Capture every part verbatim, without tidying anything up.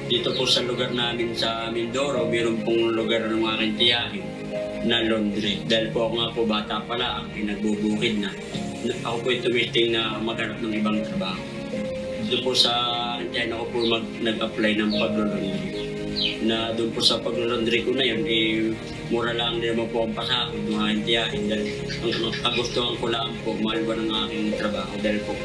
Dito po sa lugar namin sa Mindoro, mayroon pong lugar ng aking tiyahin na laundry. Dahil po ako nga po bata pala, ang pinagbubukid na. Ako po tumiting na maghanap ng ibang trabaho. Dito po sa tiyahin ako po mag, nag-apply ng pag-laundry. Na doon po sa pag-laundry ko na yun, eh, mura lang din naman po ang pasakot ng aking tiyahin. Dahil ang kagustuhan ko lang po, mahal ba ng aking trabaho. Dahil po,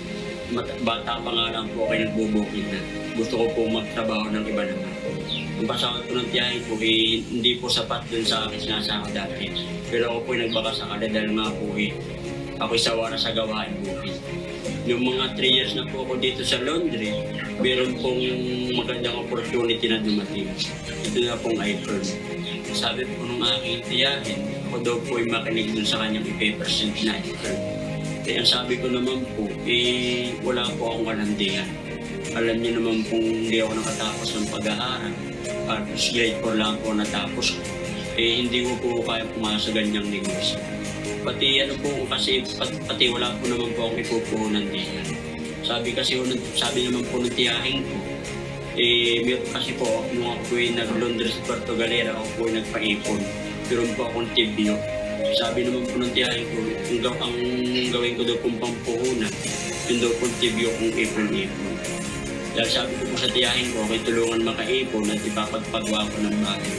bata pa nga lang po kayo nagbubukid na. Gusto ko po magtrabaho ng iba naman. Ang pasakot ko ng tiyahin po, eh, hindi po sapat dun sa akin sinasama dati. Pero ako po ay nagbaka sakala dahil nga po eh, ako'y sawa na sa gawain bukid. Yung mga three years na po ako dito sa laundry, meron pong magandang opportunity na dumating. Ito na pong IFERN. Sabi po nung aking tiyahin, ako daw po ay makinig dun sa kanyang i-percent na IFERN. Kaya ang sabi ko naman po, eh, wala po akong kalandian. Alam niyo naman pong hindi ako nakatapos ng pag-aaral. Tapos grade four lang po natapos ko. Eh, hindi ko po kaya pumasok sa ganyang negosyo. Pati ano po kasi, pati, pati wala po naman po akong ipupuhunan diyan. Sabi kasi, sabi naman po ng tiyahin ko, eh, kasi po, nung ako po yung nag-laundry sa Puerto Galera, ako po yung nagpa-ipon. Pero po akong tibyo. Sabi naman po ng tiyahin ko, ang, ang gawin ko daw pong pampuhunan, yun daw pong tibyo kong ipon-ipon. Dahil sabi ko po sa tiyahin ko, okay, tulungan makaipon at ipapagpagawa ko ng bahay.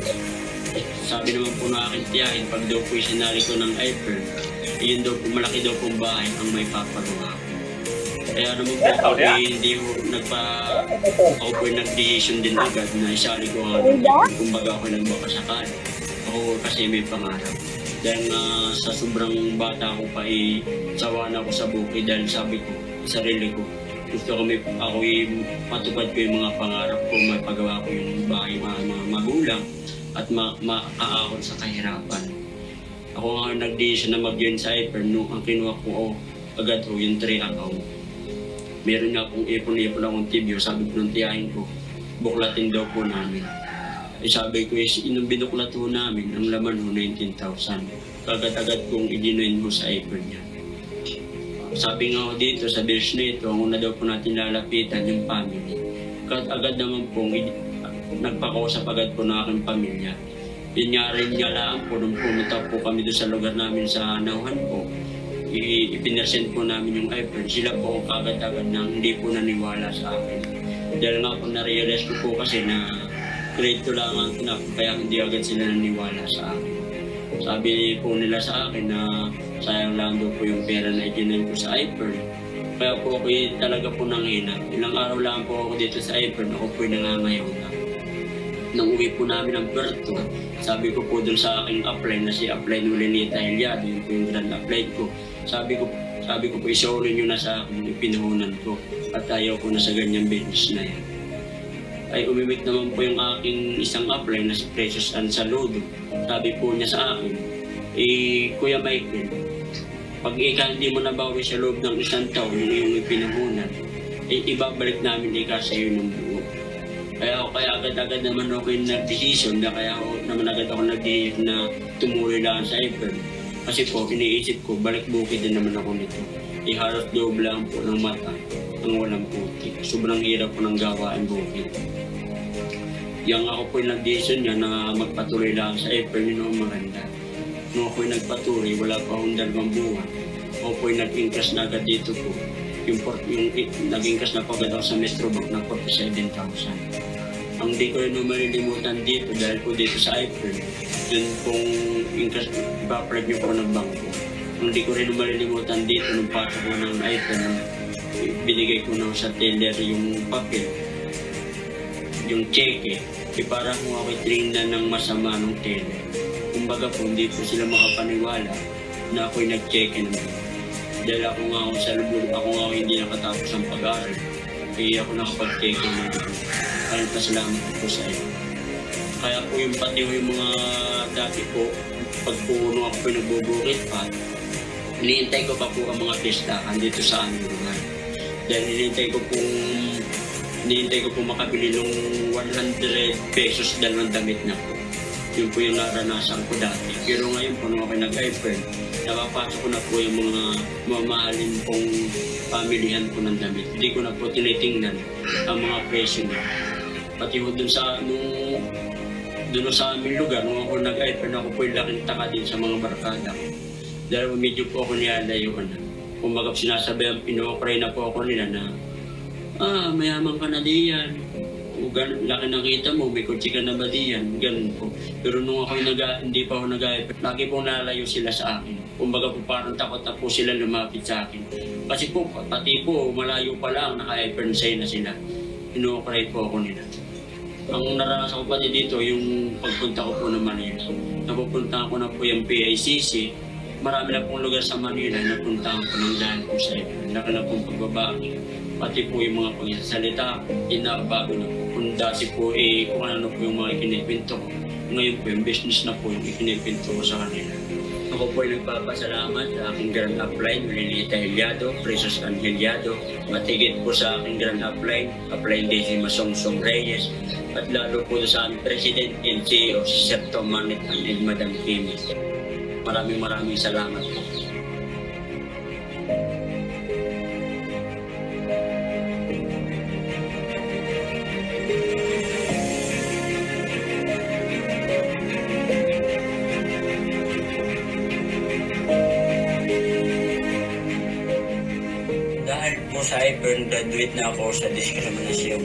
Sabi naman po na aking tiyahin, pag daw po isinali ko ng IFERN, yun daw po, malaki daw pong bahay ang may papagawa ko. Kaya naman po ako eh, hindi ko nagpa... Ako po yung nag-decision din agad na isali ko ang IFERN, kumbaga ako nagbakasakali. Ako kasi may pangarap. Dahil nga sa sobrang bata ko pa eh, sawa na ako sa bukid dahil sabi ko, sarili ko, gusto ko may, ako yung matupad ko yung mga pangarap ko, mapagawa ko yung bahay mga, mga magulang at makaahon sa kahirapan. Ako nga nag-decision na mag-join sa IFERN nung ang kinuha ko oh, agad ho yung three account. Meron nga akong ipon-ipon akong tibyo, sabi ko ng tiyahin ko, buklatin daw po namin. Eh sabi ko, is, inong binuklat ho namin, ang laman ho nineteen thousand. Kagat-agad kong i-join ho sa IFERN niya. Sabi nga ho dito, sa version nito, ang una daw po natin lalapitan yung family. Agad naman po, nagpakausap agad po ng aking pamilya. Yun nga rin nga lang po, nung pumunta po kami doon sa lugar namin sa Nauhan po, ipinersent po namin yung IFERN. Sila po agad-agad na hindi po naniwala sa akin. Dahil nga po na-realize ko po kasi na grade two lang ang tinap, kaya hindi agad sila naniwala sa akin. Sabi po nila sa akin na sayang lang daw po yung pera na ikinan ko sa IFERN. Kaya po ako talaga po nanghina. Ilang araw lang po ako dito sa IFERN, ako po yung nangangayaw na. Nang uwi po namin ng Puerto, sabi ko po dun sa aking apply na si apply ni Lenita Eliado, yun po yung grand apply ko. Sabi ko, sabi ko po isaunin nyo na sa akin, ipinuhunan ko. At ayaw ko na sa ganyang business na yan. Ay umimik naman po yung aking isang apply na si Precious Ann Saludo. Sabi po niya sa akin, eh, Kuya Michael, pag ika hindi mo nabawi sa loob ng isang taon yung iyong ipinuhunan, eh, ibabalik namin ika sa iyo ng buo. Kaya ako kaya agad-agad naman ako yung nag-decision na kaya ako naman agad ako nag-decision na tumuloy lang sa IFERN. Kasi po, iniisip ko, balik bukid din naman ako nito. Iharap doble lang po ng mata ang walang puti. Sobrang hirap po ng gawain bukid. Yang ako po yung nag-decision niya na magpatuloy lang sa IFERN, yun ang maganda. Nung ako yung nagpatuloy, wala pa akong dalawang buwan. Ako po yung nag-increase na agad dito po. Yung, yung, yung nag-increase na po agad ako sa Metro Bank ng forty-seven thousand. Ang di ko rin malilimutan dito dahil po dito sa IFERN, yun pong increase, ipapalag niyo po ng bangko. Ang di ko rin malilimutan dito nung pasok ko ng IFERN, binigay ko na sa teller yung papel, yung cheque, eh para kung ako'y trinnan ng masama ng teller. Kumbaga po, hindi po sila makapaniwala na ako'y nag-cheque naman. Dahil ako nga ako sa lubog, ako nga ako hindi nakatapos ang pag-aaral, kaya ako nakapag-cheque naman. Kaya pasalamat po sa iyo. Kaya po yung pati yung mga dati po, pag po nung ako po nagbubukit pa, hinihintay ko pa po ang mga pistahan dito sa aming lugar. Dahil hinihintay ko pong hinihintay ko pong makabili ng one hundred pesos dalawang damit na po. Yun po yung naranasan ko dati. Pero ngayon po nung ako nag-IFERN, napapasok ko na po yung mga mamahalin pong pamilihan po ng damit. Hindi ko na po tinitingnan ang mga presyo niya. Pati ho dun sa, nung, dun sa aming lugar, nung ako nag-I-FERN, ako po yung laking taka din sa mga barkada ko. Dahil medyo po ako nilalayuan na. Kung magap sinasabihan, pinokray na po ako nila na, ah, mayaman ka na diyan. O ganun, laki nakita mo, may kutsi ka na ba diyan? Ganun po. Pero nung ako yung naga, hindi pa ako nag-I-FERN, lagi pong nalayo sila sa akin. Kumbaga po parang takot na po sila lumapit sa akin. Kasi po, pati po, malayo pa lang, naka-I-FERN say na sila. Pinokray po ako nila. Ang naranasan ko pati dito, yung pagpunta ko po ng Manila. Napupunta ko na po yung P I C C. Marami na pong lugar sa Manila na puntahan ko ng dahil po sa iyo. Laki na pong pagbabago. Pati po yung mga pagsasalita, inabago na po. Kung dati po, eh, kung ano po yung mga ikinipinto ko. Ngayon po yung business na po yung ikinipinto ko sa kanila. Ako po ay nagpapasalamat sa aking grand upline, Lilita Hilyado, Presos Hilyado, matigit po sa aking grand upline, upline Daisy Masong Reyes, at lalo po sa aming President and C E O, si Septo Manit and Madam Kimi. Maraming maraming salamat po. Dahil po sa IFERN, graduate na ako sa diskriminasyon.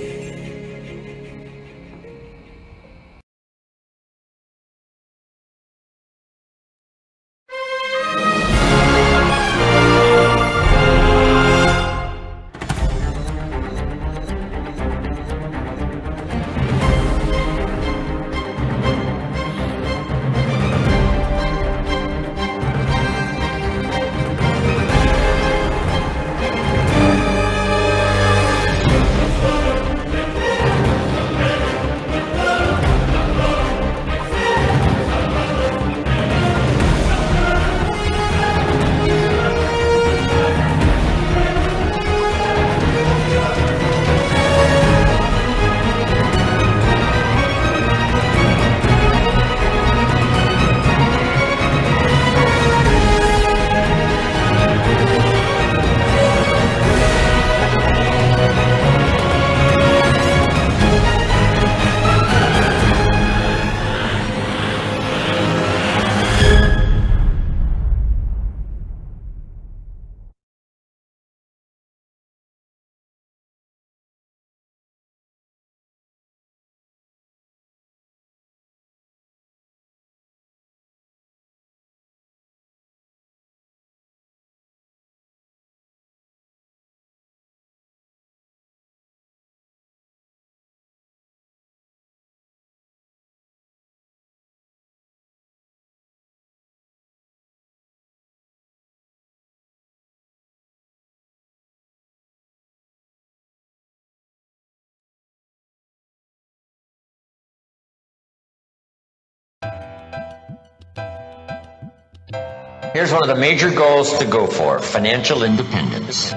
Here's one of the major goals to go for: financial independence.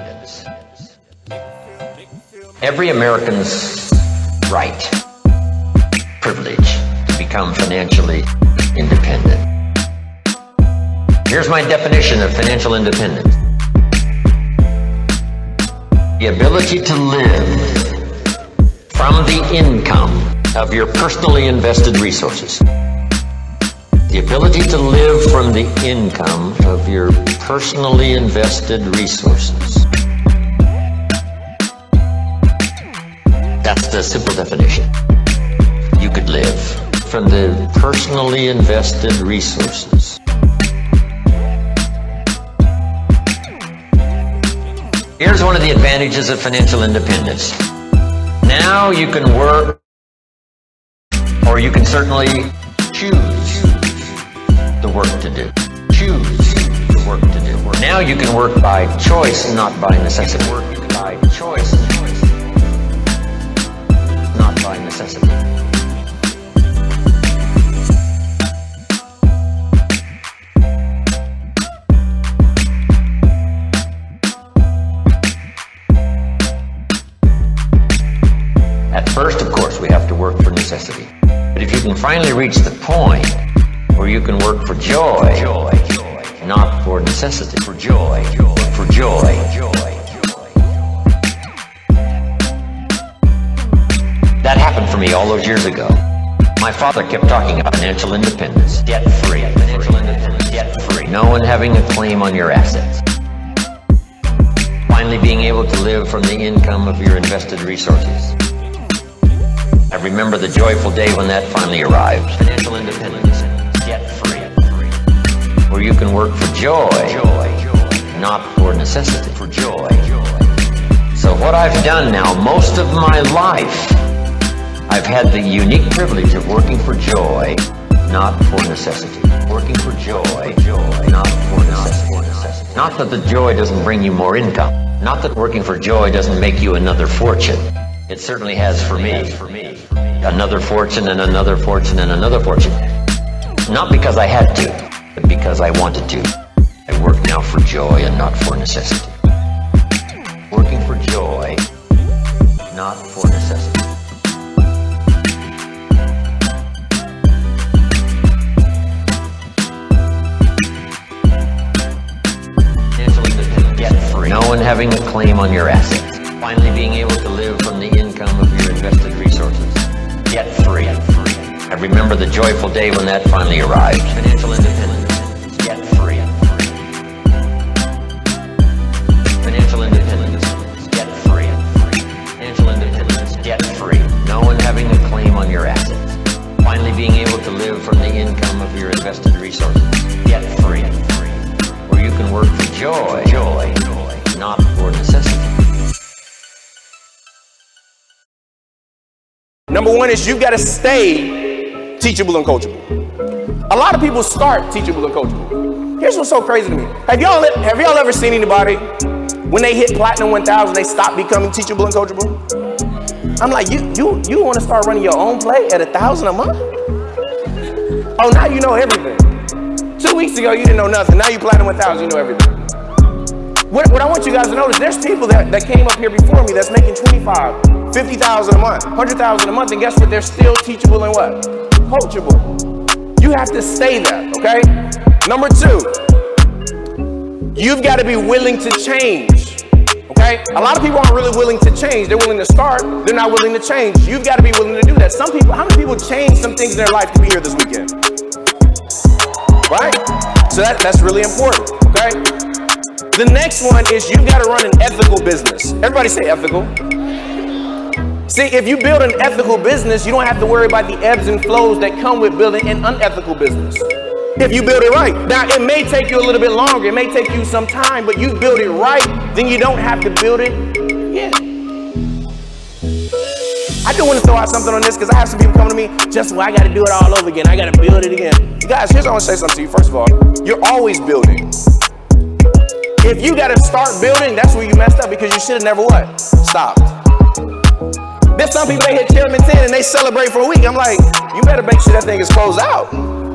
Every American's right, privilege to become financially independent. Here's my definition of financial independence: the ability to live from the income of your personally invested resources. The ability to live from the income of your personally invested resources. That's the simple definition. You could live from the personally invested resources. Here's one of the advantages of financial independence. Now you can work, or you can certainly choose the work to do. Choose the work to do. Now you can work by choice, not by necessity. Work by choice, not by necessity. At first, of course, we have to work for necessity. But if you can finally reach the point where you can work for joy, joy, joy, not for necessity, for joy, joy, for joy, joy. That happened for me all those years ago. My father kept talking about financial independence, debt-free, financial independence, debt-free, no one having a claim on your assets. Finally being able to live from the income of your invested resources. I remember the joyful day when that finally arrived. Financial independence, debt-free, where you can work for joy, not for necessity, for joy. So what I've done now, most of my life, I've had the unique privilege of working for joy, not for necessity. Working for joy, not for necessity. Not that the joy doesn't bring you more income. Not that working for joy doesn't make you another fortune. It certainly has for me. Another fortune and another fortune and another fortune. Not because I had to, but because I wanted to. I work now for joy and not for necessity. Working for joy, not for necessity. No one having a claim on your assets. Finally being able to live from the income of your invested resources. Debt-free. I remember the joyful day when that finally arrived. Financial independence. Debt-free. Financial independence. Debt-free. Financial independence. Debt-free. No one having a claim on your assets. Finally being able to live from the income of your invested resources. Debt-free. Where you can work for joy. Joy. Not for necessity. Number one is you've got to stay teachable and coachable. A lot of people start teachable and coachable. Here's what's so crazy to me. Have y'all have y'all ever seen anybody when they hit platinum one thousand they stop becoming teachable and coachable? I'm like, you you you want to start running your own play at a thousand a month? Oh, now you know everything. Two weeks ago you didn't know nothing. Now you platinum one thousand, you know everything. What, what I want you guys to notice, there's people that, that came up here before me that's making twenty-five, fifty thousand a month, one hundred thousand a month, and guess what? They're still teachable and what? Coachable. You have to stay that, okay? Number two, you've got to be willing to change, okay? A lot of people aren't really willing to change. They're willing to start, they're not willing to change. You've got to be willing to do that. Some people, how many people changed some things in their life to be here this weekend? Right? So that, that's really important, okay? The next one is you've got to run an ethical business. Everybody say ethical. See, if you build an ethical business, you don't have to worry about the ebbs and flows that come with building an unethical business. If you build it right. Now, it may take you a little bit longer. It may take you some time, but you build it right, then you don't have to build it again. I do want to throw out something on this because I have some people coming to me, just, well, I got to do it all over again. I got to build it again. You guys, here's what I want to say something to you. First of all, you're always building. If you got to start building, that's where you messed up because you should have never what? Stopped. There's some people, they hit chairman ten and they celebrate for a week. I'm like, you better make sure that thing is closed out.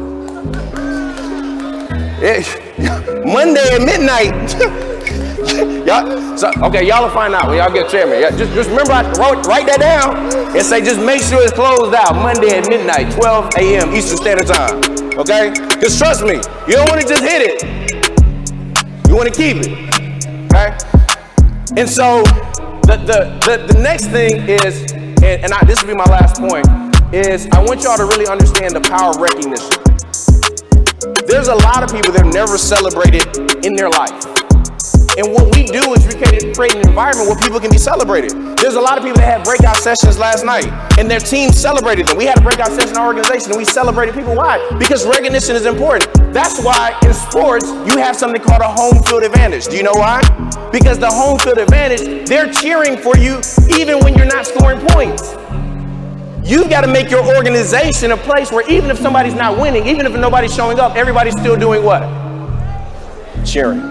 It, Monday at midnight. Y'all, so, okay, y'all will find out when y'all get chairman. Yeah, just, just remember, I wrote, write that down and say, just make sure it's closed out Monday at midnight, twelve A M Eastern Standard Time. Okay? Because trust me, you don't want to just hit it. You want to keep it, okay? And so the, the, the, the next thing is, and, and I, this will be my last point, is I want y'all to really understand the power of recognition. There's a lot of people that have never celebrated in their life. And what we do is we create, create an environment where people can be celebrated. There's a lot of people that had breakout sessions last night and their team celebrated them. We had a breakout session in our organization and we celebrated people. Why? Because recognition is important. That's why in sports, you have something called a home field advantage. Do you know why? Because the home field advantage, they're cheering for you even when you're not scoring points. You've got to make your organization a place where even if somebody's not winning, even if nobody's showing up, everybody's still doing what? Cheering.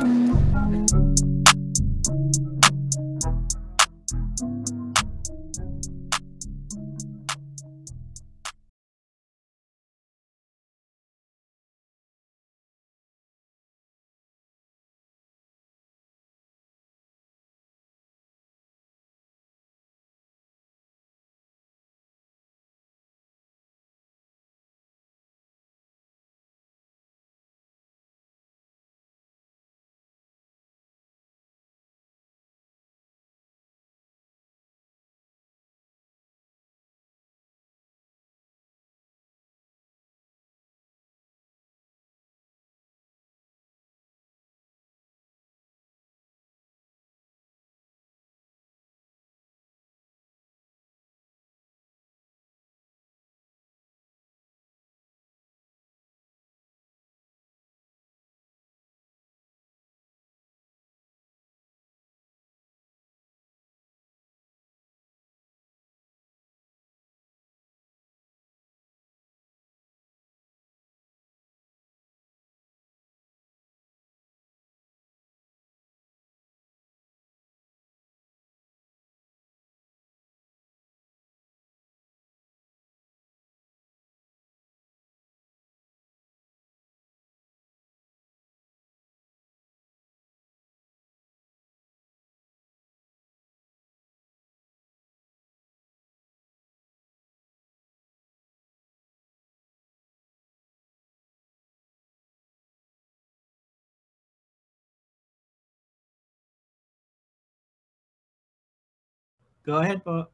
Go ahead po.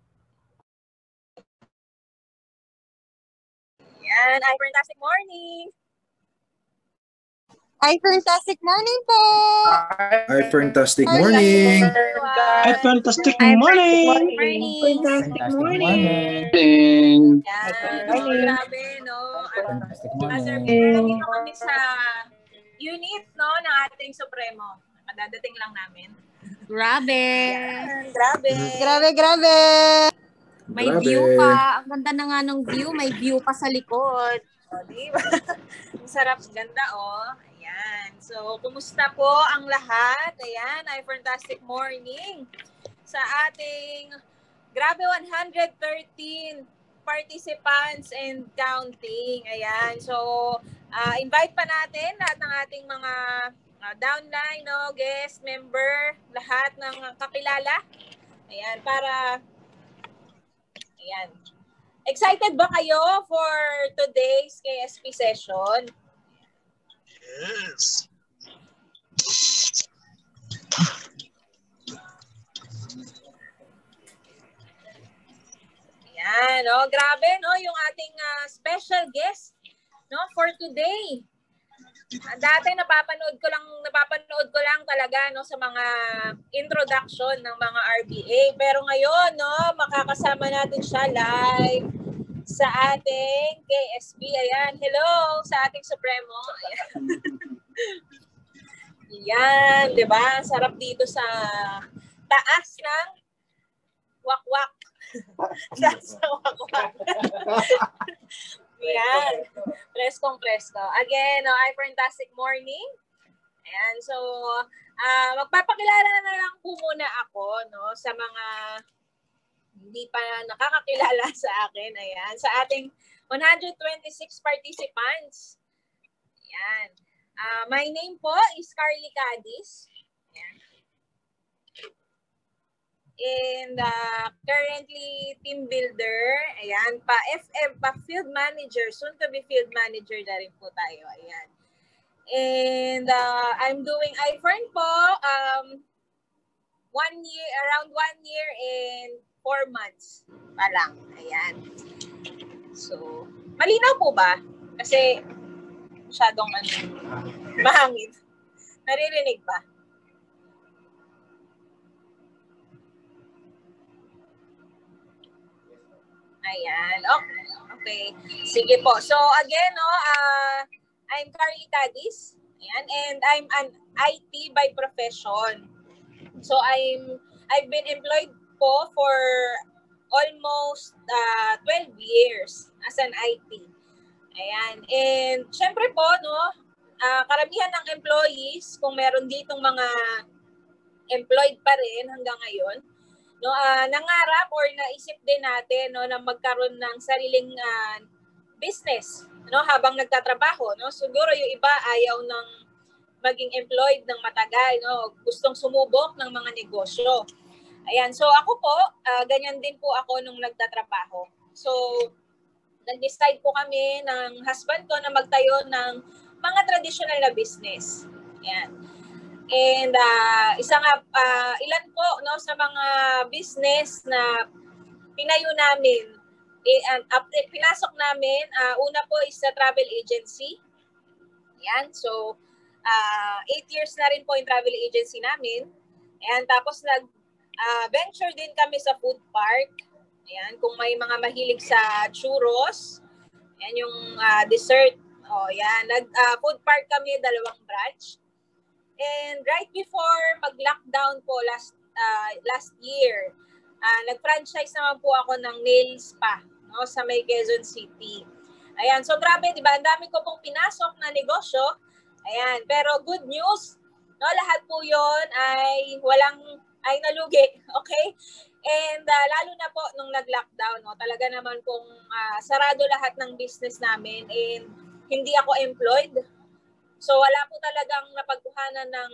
Yan, ay fantastic morning. Ay, fantastic morning po! Hi, fantastic morning! Ay, fantastic Ay, morning! Morning. Fantastic morning. Yan, no, grabe, no? Fantastic Master morning. Peter, nandito kami sa unit, no, ng ating Supremo. Madadating lang namin. Grabe. Yan, grabe. Grabe, grabe! May Grabe. view pa. Ang ganda na nga ng view. May view pa sa likod. O, di ba? Ang sarap, ganda, oh. Ayan. So, kumusta po ang lahat? Ayan, ay fantastic morning sa ating grabe one hundred thirteen participants and counting. Ayan. So, uh, invite pa natin lahat ng ating mga uh, downline, no, guest, member, lahat ng kakilala. Ayan, para ayan. Excited ba kayo for today's K S P session? Yes. Ayan, no, grabe, no, yung ating uh, special guest, no, for today. Dati napapanood ko lang napapanood ko lang talaga, no, sa mga introduction ng mga R B A, pero ngayon, no, makakasama natin siya live sa ating K S P. Ayan, hello sa ating Supremo. Ayan. Yan, 'di ba? Sarap dito sa taas ng wakwak. Taas ng wakwak. Yan. Preskong presko. Again, no, ay fantastic morning. Ayan, so uh, magpapakilala na lang po muna ako, no, sa mga hindi pa nakakakilala sa akin. Ayan, sa ating one hundred twenty-six participants. Ayan. Uh, my name po is Carly Cadiz. Ayan. And uh, currently team builder. Ayan, pa F M, pa field manager, soon to be field manager na rin po tayo. Ayan. And uh, I'm doing I F E R N po um, one year, around one year and four months pa lang. Ayan. So, malinaw po ba? Kasi masyadong ano, mahangin. Naririnig ba? Ayan. Okay. Okay. Sige po. So, again, no, uh, I'm Carly Cadiz. Ayan. And I'm an I T by profession. So, I'm, I've been employed po for almost uh, twelve years as an I T. Ayan. And syempre po, no, uh, karamihan ng employees, kung meron ditong mga employed pa rin hanggang ngayon, no, uh, nangarap or naisip din natin, no, na magkaroon ng sariling uh, business, no, habang nagtatrabaho, no. Siguro yung iba ayaw ng maging employed ng matagal, no, gustong sumubok ng mga negosyo. Ayan, so ako po, uh, ganyan din po ako nung nagtatrabaho. So, nag-decide po kami ng husband ko na magtayo ng mga traditional na business. Ayan. And uh, isa nga, uh, ilan po, no, sa mga business na pinayo namin, eh, uh, pinasok namin, uh, una po is sa travel agency. Ayan, so uh, eight years na rin po yung travel agency namin. Ayan, tapos nag-venture uh, din kami sa food park. Ayan, kung may mga mahilig sa churros, ayan yung uh, dessert. O, yan. Nag, uh, food park kami, dalawang branch. And right before mag-lockdown po last uh, last year, uh, nag-franchise naman po ako ng nail spa, no, sa may Quezon City. Ayan, so grabe, di ba? Ang dami ko pong pinasok na negosyo. Ayan, pero good news, no, lahat po yon ay walang, ay nalugi, okay? And uh, lalo na po nung nag-lockdown, no, talaga naman pong uh, sarado lahat ng business namin and hindi ako employed. So wala po talagang napagkuhanan ng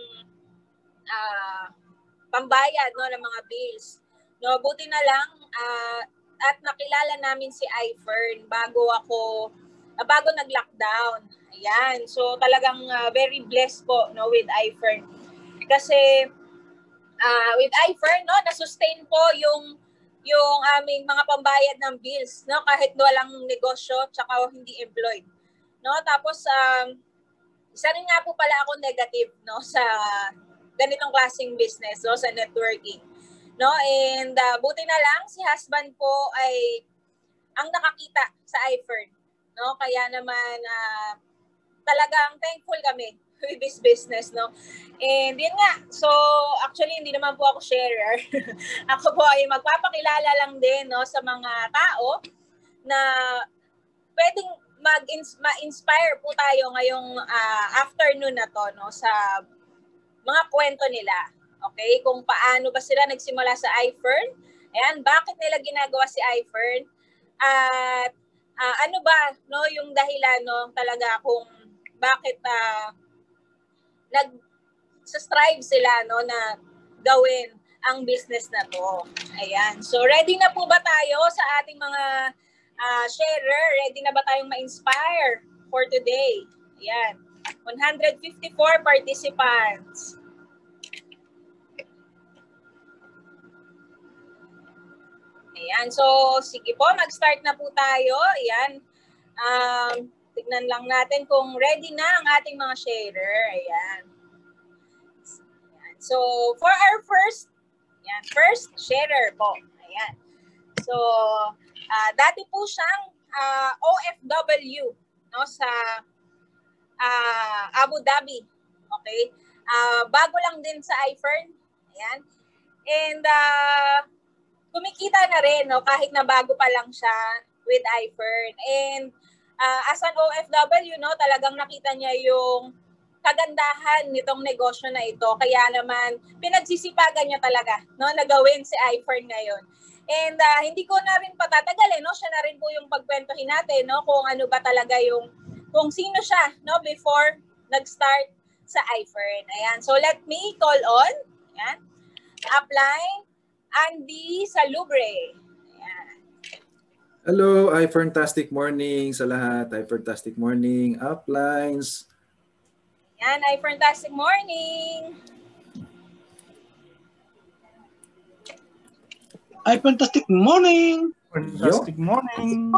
uh, pambayad, no, ng mga bills. No, buti na lang uh, at nakilala namin si I F E R N bago ako uh, bago nag-lockdown. Ayan. So talagang uh, very blessed po, no, with I F E R N. Kasi Uh, with I F E R N, no, na-sustain po yung yung aming mga pambayad ng bills, no? Kahit walang negosyo, tsaka hindi employed. No? Tapos, um, isa rin nga po pala ako negative, no? Sa ganitong klaseng business, no? Sa networking. No? And uh, buti na lang, si husband po ay ang nakakita sa I F E R N. No? Kaya naman, uh, talagang thankful kami with this business, no? And yun nga, so actually hindi naman po ako sharer. Ako po ay magpapakilala lang din, no, sa mga tao na pwedeng mag-inspire po tayo ngayong uh, afternoon na to, no, sa mga kwento nila. Okay? Kung paano ba sila nagsimula sa I F E R N, ayan, bakit nila ginagawa si I F E R N, at uh, ano ba, no, yung dahilan, no, talaga kung bakit uh, nag-strive sila, no, na gawin ang business na to. Ayan. So, ready na po ba tayo sa ating mga uh, sharer? Ready na ba tayong ma-inspire for today? Ayan. one hundred fifty-four participants. Ayan. So, sige po, mag-start na po tayo. Ayan. Um, tignan lang natin kung ready na ang ating mga sharer. Ayan. Ayan. So, for our first, ayan, first sharer po. Ayan. So, uh, dati po siyang uh, O F W, no, sa uh, Abu Dhabi. Okay? Uh, bago lang din sa I F E R N. Ayan. And, uh, kumikita na rin, no, kahit na bago pa lang siya with I F E R N. And, Uh, as an O F W, no, talagang nakita niya yung kagandahan nitong negosyo na ito. Kaya naman, pinagsisipagan niya talaga, no, na gawin si I F E R N ngayon. And uh, hindi ko na rin patatagalin, no, siya na rin po yung pagkwentuhin natin, no, kung ano ba talaga yung, kung sino siya, no, before nag-start sa I F E R N. Ayan, so let me call on, ayan, apply Andy Salubre. Hello, I-Fantastic morning sa lahat. I-Fantastic morning, uplines. Yan, I-Fantastic morning. I-Fantastic morning. Fantastic morning.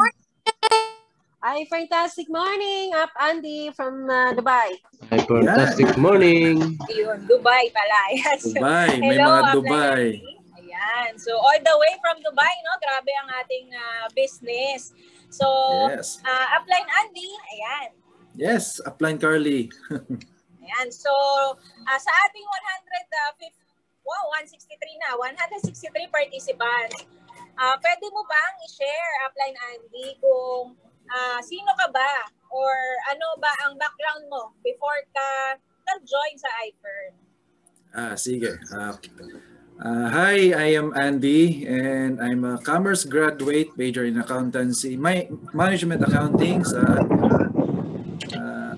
Hi, fantastic morning. Up Andy from uh, Dubai. Hi, fantastic morning. Ayun, Dubai pala. Yes. Dubai, may Hello, mga Dubai. Ayan. So, all the way from Dubai, no? Grabe ang ating uh, business. So, Yes. uh, upline Andy, ayan. Yes, upline Carly. Ayan. So, uh, sa ating one hundred fifty, wow, one sixty-three na, one hundred sixty-three participants. Uh, pwede mo bang i-share, upline Andy, kung uh, sino ka ba or ano ba ang background mo before ka nag-join sa I F E R N? Ah, sige. Uh, Uh, hi, I am Andy and I'm a commerce graduate, major in accountancy, my management accounting sa uh,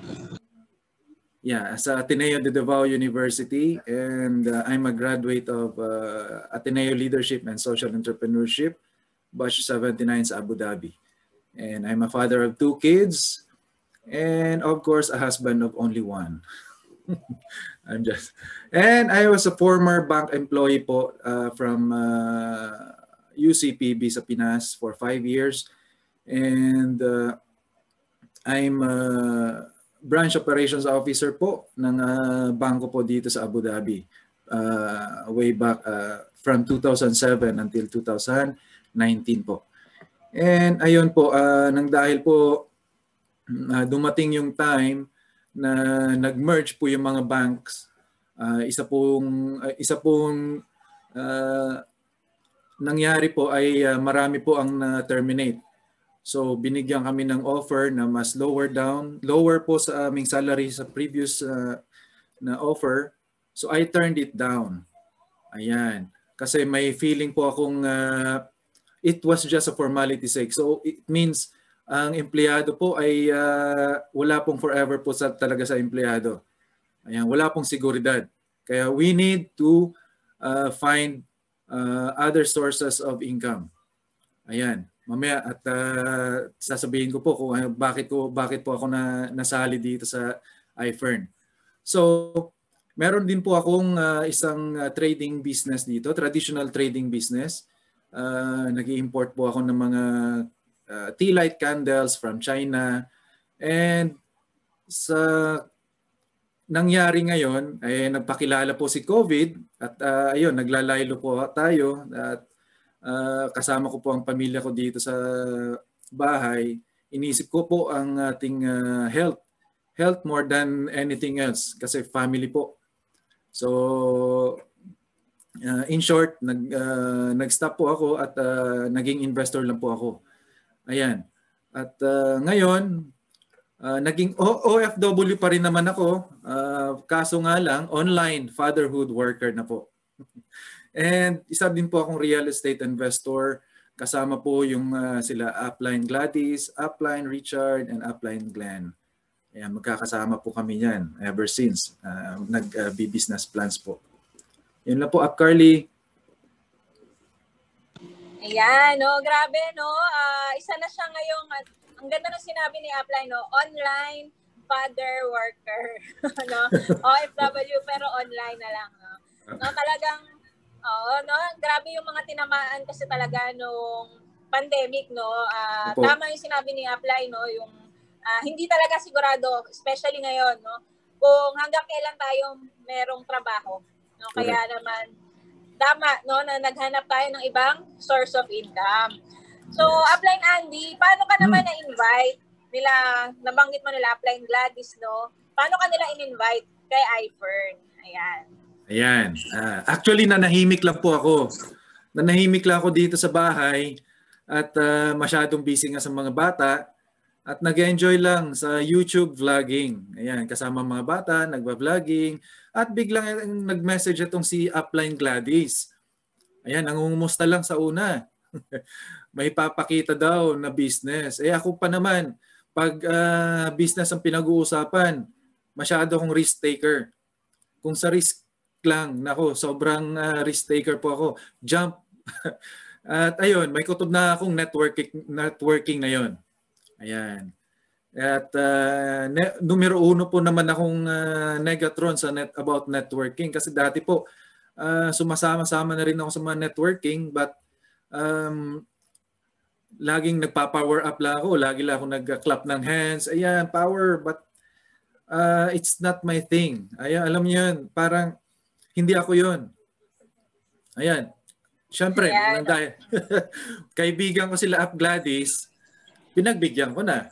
yeah, sa Ateneo de Davao University, and uh, I'm a graduate of uh, Ateneo Leadership and Social Entrepreneurship, batch seventy-nine sa Abu Dhabi. And I'm a father of two kids and of course a husband of only one. I'm just, and I was a former bank employee po uh, from uh, U C P B sa Pinas for five years, and uh, I'm a branch operations officer po ng uh, bangko po dito sa Abu Dhabi uh, way back uh, from two thousand seven until two thousand nineteen po. And ayun po, uh, nang dahil po uh, dumating yung time na nag-merge po yung mga banks, uh, isa pong uh, isa pong uh, nangyari po ay uh, marami po ang na-terminate. So binigyan kami ng offer na mas lower down, lower po sa aming salary sa previous uh, na offer. So I turned it down. Ayan. Kasi may feeling po akong uh, it was just a formality sake. So it means ang empleyado po ay uh, wala pong forever po sa, talaga sa empleyado. Ayan, wala pong seguridad. Kaya we need to uh, find uh, other sources of income. Ayan, mamaya at uh, sasabihin ko po kung uh, bakit ko bakit po ako na nasali dito sa I F E R N. So, meron din po akong uh, isang uh, trading business dito, traditional trading business. Uh, nag-i-import po ako ng mga uh, tea light candles from China. And sa nangyari ngayon, ay nagpakilala po si COVID at uh, ayun, naglalaylo po tayo at uh, kasama ko po ang pamilya ko dito sa bahay. Inisip ko po ang ating uh, health, health more than anything else kasi family po. So, uh, in short, nag, uh, nag-stop po ako at uh, naging investor lang po ako. Ayan. At uh, ngayon, Uh, naging O F W pa rin naman ako, uh, kaso nga lang, online fatherhood worker na po. And isa din po akong real estate investor, kasama po yung uh, sila Upline Gladys, Upline Richard, and Upline Glenn. Ayan, magkakasama po kami yan ever since. Uh, Nag-business uh, plans po. Yun lang po, Up Carly. Ayan, no, grabe, no. Uh, isa na siya ngayong, ang ganda ng sinabi ni Upline, no, online father worker, no, O F W pero online na lang, no. No, talagang, oh, no, grabe yung mga tinamaan kasi talaga nung pandemic, no. Uh, tama yung sinabi ni Upline, no, yung uh, hindi talaga sigurado, especially ngayon, no, kung hanggang kailan tayo merong trabaho, no, kaya naman tama, no, na naghanap tayo ng ibang source of income. So, Upline Andy, paano ka naman hmm. na-invite nila, nabanggit mo nila Upline Gladys, no? Paano ka nila in-invite kay IFERN? Ayan. Ayan. Uh, actually, nanahimik lang po ako. Nanahimik lang ako dito sa bahay at uh, masyadong busy nga sa mga bata at nag-enjoy lang sa YouTube vlogging. Ayan, kasama mga bata, nagba-vlogging at biglang nag-message itong si Upline Gladys. Ayan, nangungumusta lang sa una. May papakita daw na business. Eh ako pa naman, pag uh, business ang pinag-uusapan, masyado akong risk taker. Kung sa risk lang, nako, sobrang uh, risk taker po ako. Jump. At ayun, may kutob na akong networking, networking na yon. Ayan. At uh, ne- numero uno po naman akong uh, negatron sa net about networking kasi dati po uh, sumasama-sama na rin ako sa mga networking but um, laging nagpa-power up lang ako, lagi lang ako nag-clap ng hands, ayan, power, but uh, it's not my thing. Ayan, alam niyo yun, parang hindi ako yun. Ayan, syempre, yeah. Dahil, kaibigan ko sila Up Gladys, pinagbigyan ko na.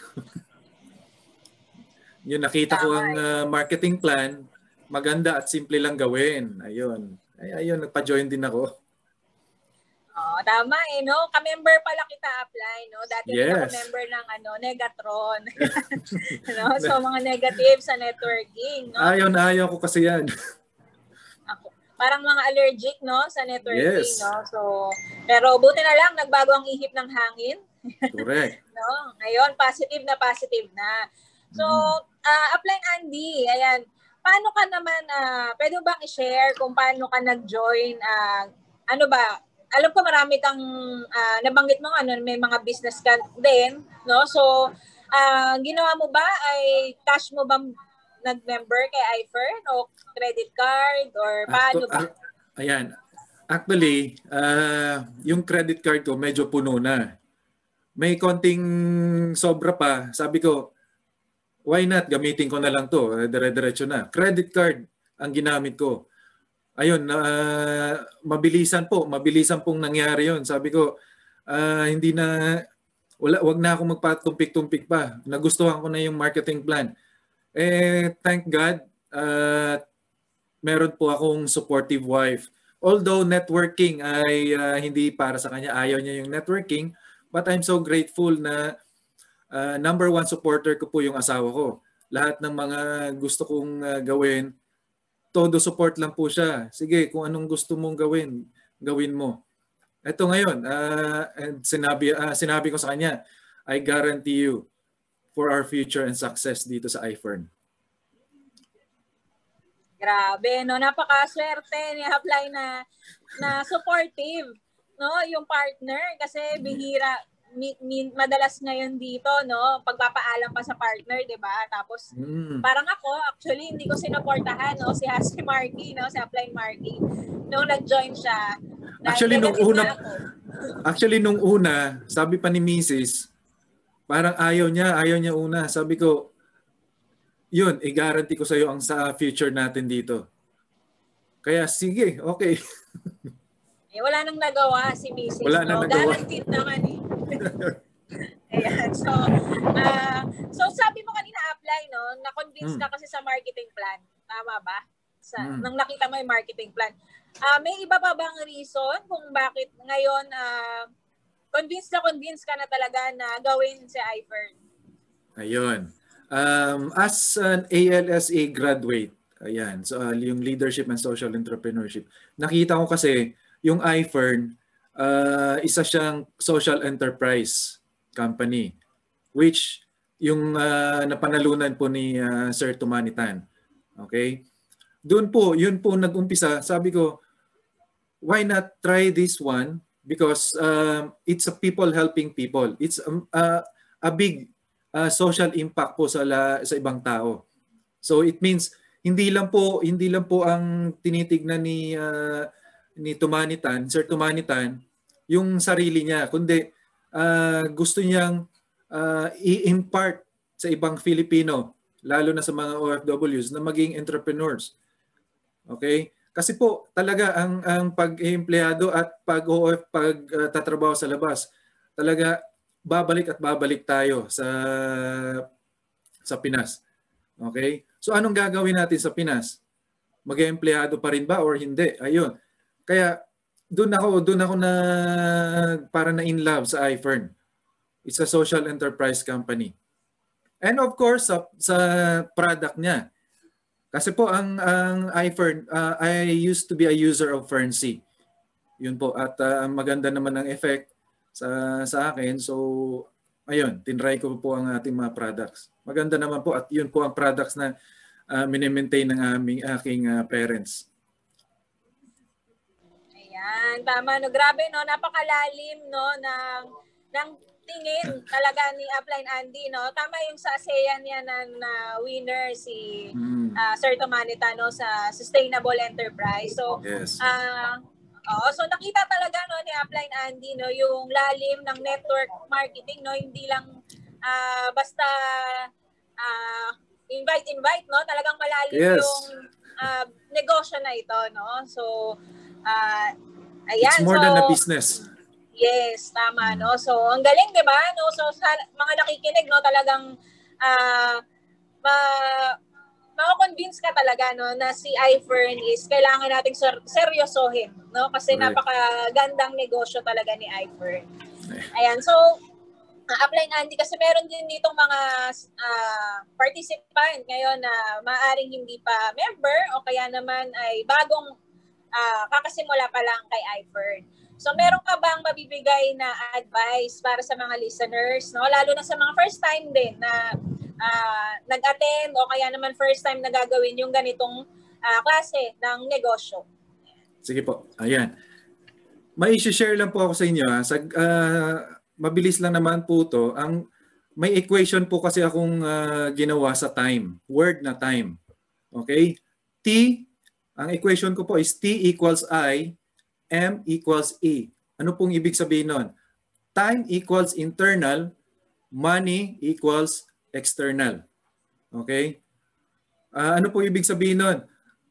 Yun, nakita ko ang uh, marketing plan, maganda at simple lang gawin. Ayun, ay, ayun, nagpa-join din ako. Oh, tama eh, no? Ka-member pala kita, Upline, no? Dati yes. Ako member ng ano, Negatron. No? So, mga negative sa networking, no? Ayaw na ayaw ko kasi yan. Ako, parang mga allergic, no? Sa networking, yes. No? So, pero buti na lang, nagbago ang ihip ng hangin. Correct. No? Ngayon, positive na positive na. So, uh, Upline Andy, ayan, paano ka naman, uh, pwede bang i-share kung paano ka nag-join, uh, ano ba, alam ko marami kang uh, nabanggit mo ano may mga business ka din, no? So, uh, ginawa mo ba ay cash mo ba nag-member kay IFERN o credit card or paano ba? Uh, ayan. Actually, uh, yung credit card ko medyo puno na. May konting sobra pa. Sabi ko, why not gamitin ko na lang to, dire-diretso na. Credit card ang ginamit ko. Ayun, uh, mabilisan po, mabilisan pong nangyari yon. Sabi ko, uh, hindi na, wala, wag na akong magpatumpik-tumpik pa. Nagustuhan ko na yung marketing plan. Eh, thank God, uh, meron po akong supportive wife. Although networking ay uh, hindi para sa kanya, ayaw niya yung networking, but I'm so grateful na uh, number one supporter ko po yung asawa ko. Lahat ng mga gusto kong uh, gawin, todo support lang po siya. Sige, kung anong gusto mong gawin, gawin mo. Ito ngayon, uh, and sinabi, uh, sinabi ko sa kanya, I guarantee you for our future and success dito sa IFERN. Grabe, no? Napakaswerte ni Upline na, na supportive, no? Yung partner, kasi bihira, mi, mi, madalas ngayon dito, no? Pagpapaalam pa sa partner, di ba? Tapos, mm. parang ako, actually, hindi ko sinuportahan, no? Si Husky Marky, no? Si Upline Marky. Nung nag-join siya, Actually, nung negative una, na ako. actually, nung una, sabi pa ni Missus, parang ayaw niya, ayaw niya una. Sabi ko, yun, i-guarantee ko sa'yo ang sa future natin dito. Kaya sige, okay. Eh, wala nang nagawa si Missus Wala No? nang nagawa. Guaranteed naman eh. Ayan. So, uh, so sabi mo kanina apply, no? Na-convince Hmm. ka kasi sa marketing plan. Tama ba? Sa, Hmm. Nang nakita mo yung marketing plan. Uh, may iba pa bang reason kung bakit ngayon uh, convinced na convinced ka na talaga na gawin si IFERN? Ayun. Um, as an A L S A graduate, ayan, so uh, yung leadership and social entrepreneurship, nakita ko kasi yung IFERN, uh, isa siyang social enterprise company, which yung uh, napanalunan po ni uh, Sir Tumanitan. Okay? Doon po, yun po nag-umpisa, sabi ko, why not try this one? Because uh, it's a people helping people. It's um, uh, a big uh, social impact po sa la, sa ibang tao. So it means hindi lang po hindi lang po ang tinitignan ni uh, ni Tumanitan, Sir Tumanitan, yung sarili niya, kundi uh, gusto niyang uh, i-impart sa ibang Filipino, lalo na sa mga O F Ws, na maging entrepreneurs. Okay? Kasi po talaga ang ang pag-empleyado at pag-O F pag-tatrabaho sa labas, talaga babalik at babalik tayo sa sa Pinas. Okay? So anong gagawin natin sa Pinas? Mag-empleyado pa rin ba or hindi? Ayun. Kaya doon ako doon ako na para na in love sa IFERN. It's a social enterprise company. And of course sa, sa product niya. Kasi po ang ang IFERN, uh, I used to be a user of FERNC. Yun po, at uh, maganda naman ang effect sa sa akin. So ayun, tinry ko po ang ating mga products. Maganda naman po at yun po ang products na uh, mini-maintain ng aming aking uh, parents. Ayan, tama no. Grabe no, napakalalim no ng ng tingin talaga ni Upline Andy, no? Tama yung sa ASEAN niya na, na winner si Mm. uh, Sir Tomanita, no? Sa Sustainable Enterprise. So, Yes. uh, oh, so nakita talaga no ni Upline Andy, no, yung lalim ng network marketing, no? Hindi lang uh, basta uh, invite-invite, no? Talagang malalim Yes. yung uh, negosyo na ito, no? So, uh, ayan. It's more so, than a business. Yes, tama, no? So, ang galing, di ba? No? So, sa mga nakikinig, no, talagang uh, ma ma-convince ka talaga, no, na si IFERN is kailangan nating ser- seryosohin, no? Kasi Correct. napakagandang negosyo talaga ni IFERN. Ayan, so, uh, Upline Andy, kasi meron din ditong mga uh, participant ngayon na maaring hindi pa member o kaya naman ay bagong uh, kakasimula pa lang kay IFERN. So, meron ka bang mabibigay na advice para sa mga listeners, no? Lalo na sa mga first time din na uh, nag-attend o kaya naman first time na gagawin yung ganitong uh, klase ng negosyo. Sige po. Ayan. May isi-share lang po ako sa inyo. Ha? Sa, uh, mabilis lang naman po to. Ang, may equation po kasi akong uh, ginawa sa time. Word na time. Okay? T, ang equation ko po is T equals I, M equals E. Ano pong ibig sabihin nun? Time equals internal, money equals external. Okay? Uh, ano pong ibig sabihin nun?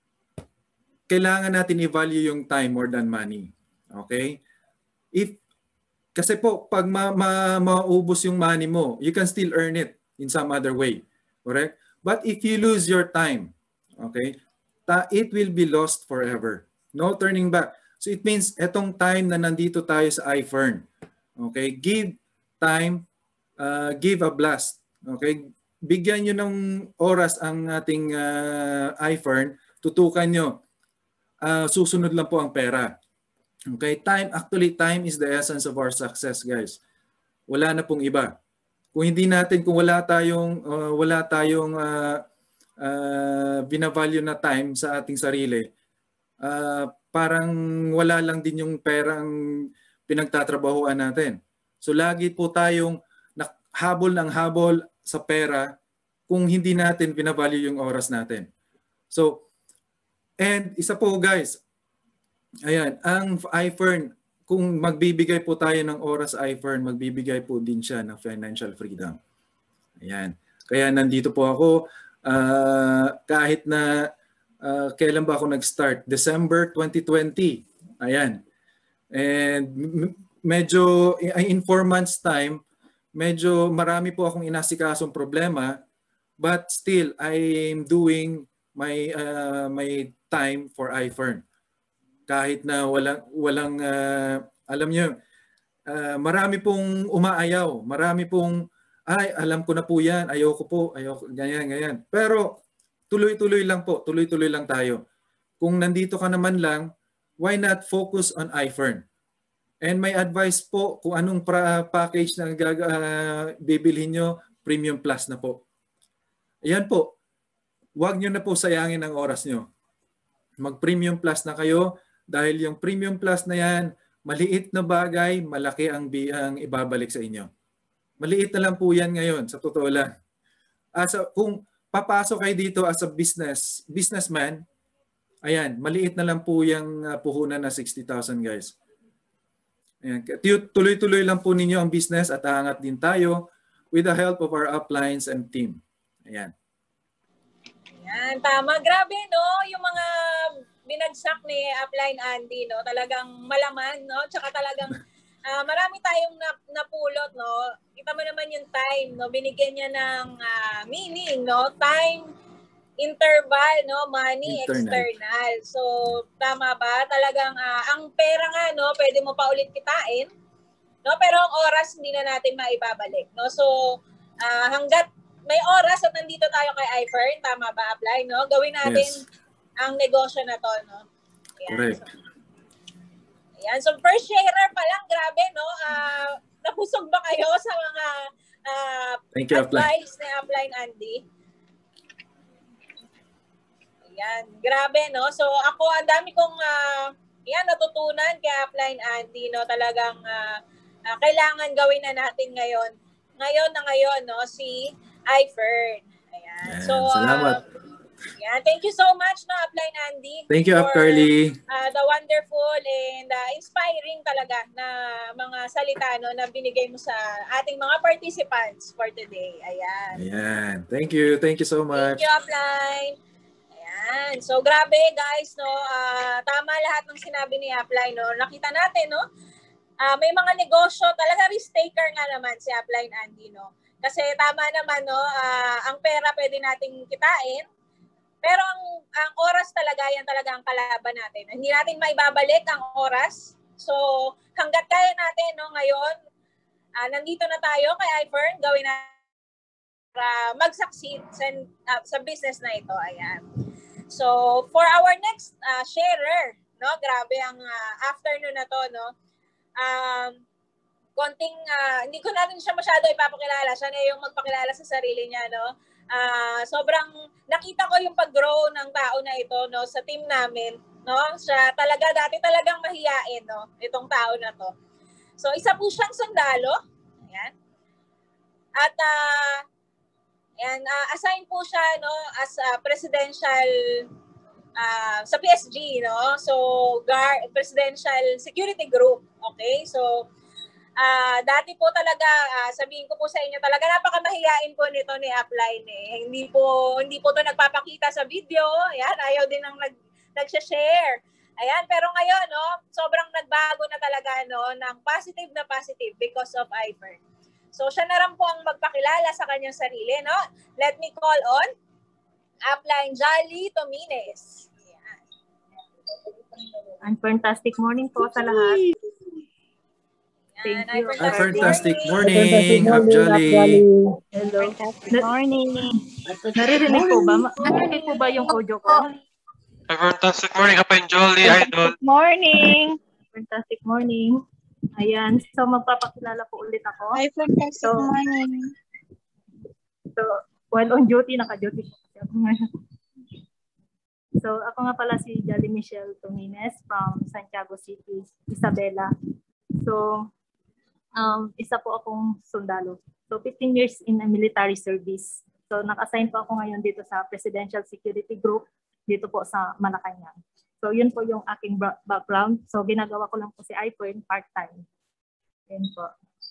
Kailangan natin i-value yung time more than money. Okay? If, kasi po, pag ma ma maubos yung money mo, you can still earn it in some other way. Correct? But if you lose your time, okay, ta it will be lost forever. No turning back. So it means etong time na nandito tayo sa IFERN, okay, give time, uh, give a blast. Okay? Bigyan nyo ng oras ang ating uh, IFERN, tutukan nyo. Uh, susunod lang po ang pera. Okay? Time, actually, time is the essence of our success, guys. Wala na pong iba. Kung hindi natin, kung wala tayong, uh, wala tayong uh, uh, binavalue na time sa ating sarili, uh, parang wala lang din yung perang pinagtatrabahuan natin. So lagi po tayong habol ng habol sa pera kung hindi natin binavalue yung oras natin. So, and isa po guys, Ayan, ang I F E R N, kung magbibigay po tayo ng oras I F E R N, magbibigay po din siya ng financial freedom. Ayan. Kaya nandito po ako, uh, kahit na uh, kailan ba ako nag-start? December twenty twenty. Ayan. And medyo in four months time, medyo marami po akong inasikasong problema, but still I'm doing my uh, my time for I F E R N. Kahit na walang walang uh, alam niyo, uh, marami pong umaayaw, marami pong ay alam ko na po 'yan, ayoko po, ayoko ganyan ganyan. Pero tuloy-tuloy lang po, tuloy-tuloy lang tayo. Kung nandito ka naman lang, why not focus on I F E R N? And may advice po kung anong pra package na uh, bibilhin nyo, Premium Plus na po. Ayan po, huwag nyo na po sayangin ang oras nyo. Mag-Premium Plus na kayo dahil yung Premium Plus na yan, maliit na bagay, malaki ang, ang ibabalik sa inyo. Maliit na lang po yan ngayon, sa totoo lang. As a, kung papasok kayo dito as a business, businessman, ayan, maliit na lang po yung uh, puhunan na sixty thousand guys. Ayan, tuloy-tuloy lang po ninyo ang business at aangat din tayo with the help of our uplines and team. Ayan. Ayan, tama. Grabe, no? Yung mga binagsak ni Upline Andy, no? Talagang malaman, no? Tsaka talagang uh, marami tayong nap napulot, no? Kita mo naman yung time, no? Binigyan niya ng uh, meaning, no? Time, interval, no? Money, Internal. external. So, tama ba? Talagang uh, ang pera nga, no? Pwede mo pa ulit kitain, no? Pero ang oras hindi na natin maibabalik, no? So, uh, hanggat may oras at nandito tayo kay I F E R N, tama ba, Apply, no? Gawin natin yes. ang negosyo na to, no? Ayan. Correct. So, ayan. So, first sharer pa lang, grabe, no? Uh, napusog ba kayo sa mga uh, Thank you, advice ni Apply Andy? Ayan. Grabe, no? So, ako, ang dami kong uh, yan, natutunan kay Apply Andy, no? Talagang uh, uh, kailangan gawin na natin ngayon. Ngayon na ngayon, no? Si I F E R N. Ayan. Ayan, so, salamat. Uh, yeah, thank you so much, no, Apply Andy. Thank you, for, Carly. Uh, the wonderful and uh, inspiring talaga na mga salita, no, na binigay mo sa ating mga participants for today. Ayan. Ayan. Thank you. Thank you so much. Thank you, Apply. Ayan. So, grabe, guys, no. Uh, tama lahat ng sinabi ni Apply, no. Nakita natin, no. Uh, may mga negosyo, talaga risk-taker nga naman si Apply Andy, no. Kasi tama naman, no, uh, ang pera pwede nating kitain, pero ang, ang oras talaga, yan talaga ang kalaban natin. Hindi natin maibabalik ang oras. So, hanggat kaya natin, no, ngayon, uh, nandito na tayo kay I F E R N, gawin natin para mag-succeed sa, uh, sa business na ito. Ayan. So, for our next uh, sharer, no, grabe ang uh, afternoon na to, no, um, konting, uh, hindi ko natin siya masyado ipapakilala. Siya na yung magpakilala sa sarili niya, no? Uh, sobrang nakita ko yung pag-grow ng tao na ito, no? Sa team namin, no? Siya talaga, dati talagang mahiyain, no? Itong tao na to. So, isa po siyang sundalo. Ayan. At, uh, ayan, uh, assign po siya, no? As uh, presidential, uh, sa P S G, no? So, guard, presidential security group. Okay? So, Uh, dati po talaga, uh, sabihin ko po sa inyo, talaga napakamahiyain po nito ni Upline eh. Hindi po, hindi po to nagpapakita sa video. Ayan, ayaw din ang nag, nag-share. Ayan, pero ngayon, no, sobrang nagbago na talaga, no, ng positive na positive because of I F E R N. So, siya na rin po ang magpakilala sa kanyang sarili, no? Let me call on Upline Jolly Tomines. Ayan. And fantastic morning po sa lahat. Thank you. A fantastic morning, Abjali. Hello. Fantastic morning. Naririnig po ba? Naririnig po ba yung audio ko? A fantastic morning, Apenjoli, idol. Good morning. Fantastic morning. Ayan. So, magpapakilala po ulit ako. Hi, fantastic so, morning. So, while on duty, naka-duty po kasi ako ngayon. So, ako nga pala si Jolly Michelle Tomines from Santiago City, Isabela. So, Um, isa po akong sundalo. So, fifteen years in a military service. So, naka-assign po ako ngayon dito sa Presidential Security Group dito po sa Malacanang. So yun po yung aking background. So ginagawa ko lang po si IFERN part-time. Yun po.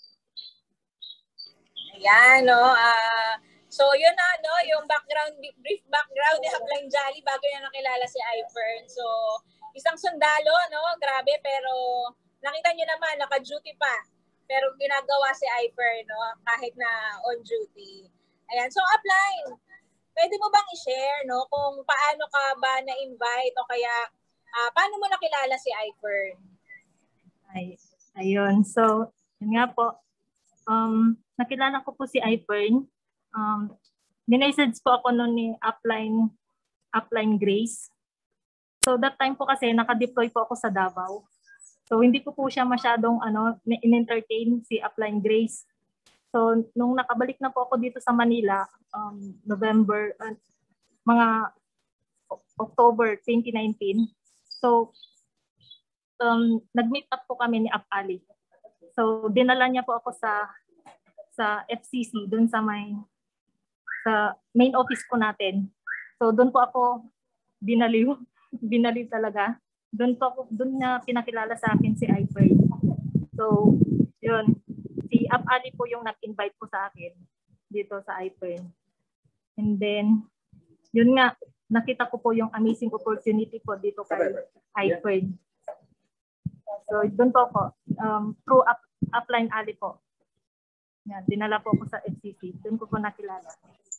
Ayan, no? Uh, so yun na, no? Yung background, brief background ni Upline Jolly bago niya nakilala si IFERN. So isang sundalo, no? Grabe, pero nakita niyo naman, naka-duty pa. Pero ginagawa si IFERN, no? Kahit na on duty. Ayan, so Upline, pwede mo bang i-share, no? Kung paano ka ba na-invite o kaya uh, paano mo nakilala si IFERN? Ay, ayun, so yun nga po. Um, nakilala ko po si IFERN. Um, Minessage po ako noon ni Upline, Upline Grace. So that time po kasi naka-deploy po ako sa Davao. So hindi ko po siya masyadong ano, in-entertain si Upline Grace. So nung nakabalik na po ako dito sa Manila, um, November, uh, mga October twenty nineteen. So um, nag-meet up po kami ni Up Ali. So dinala niya po ako sa sa F C C doon sa may sa main office po natin. So doon po ako binaliw, binaliw talaga. Doon po ako doon na pinakilala sa akin si IFERN. So yun, si Up Ali po yung nag-invite po sa akin dito sa IFERN. And then yun nga, nakita ko po yung amazing opportunity po dito kay IFERN. So doon po ako um, through up, Upline Ali po. Yan, dinala po ako sa F C C. Doon ko po nakilala.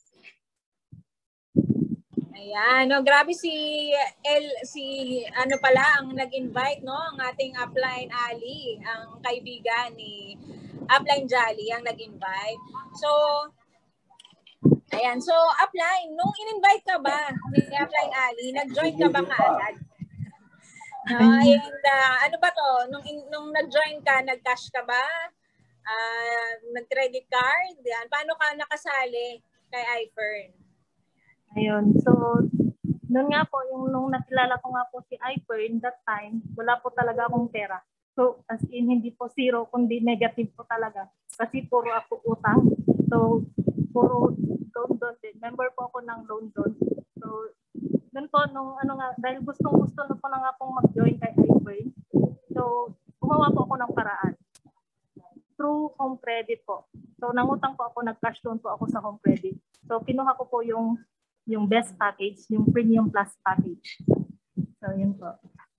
Ayan, no, grabe si El, si ano pala ang nag-invite, no? Ang ating Upline Ali, ang kaibigan ni Upline Jolly ang nag-invite. So ayan, so Upline, nung in-invite ka ba ni Upline Ali, nag-join ka ba kaagad? No, and uh, ano ba to? Nung nung nag-join ka, nag-cash ka ba? Uh, nag-credit card? Yan. Paano ka nakasali kay IFERN? Ayun. So, noon nga po, yung nung nakilala ko nga po si IFERN, that time, wala po talaga akong pera. So, as in, hindi po zero, kundi negative po talaga. Kasi puro ako utang. So, puro loan doon din. Member po ako ng loan doon. So, doon po, nung ano nga, dahil gustong-gusto na po na nga pong mag-join kay IFERN, so, gumawa po ako ng paraan. Through home credit po. So, nangutang po ako, nag-cash loan po ako sa home credit. So, kinuha ko po yung yung best package, yung premium plus package. So, yun po.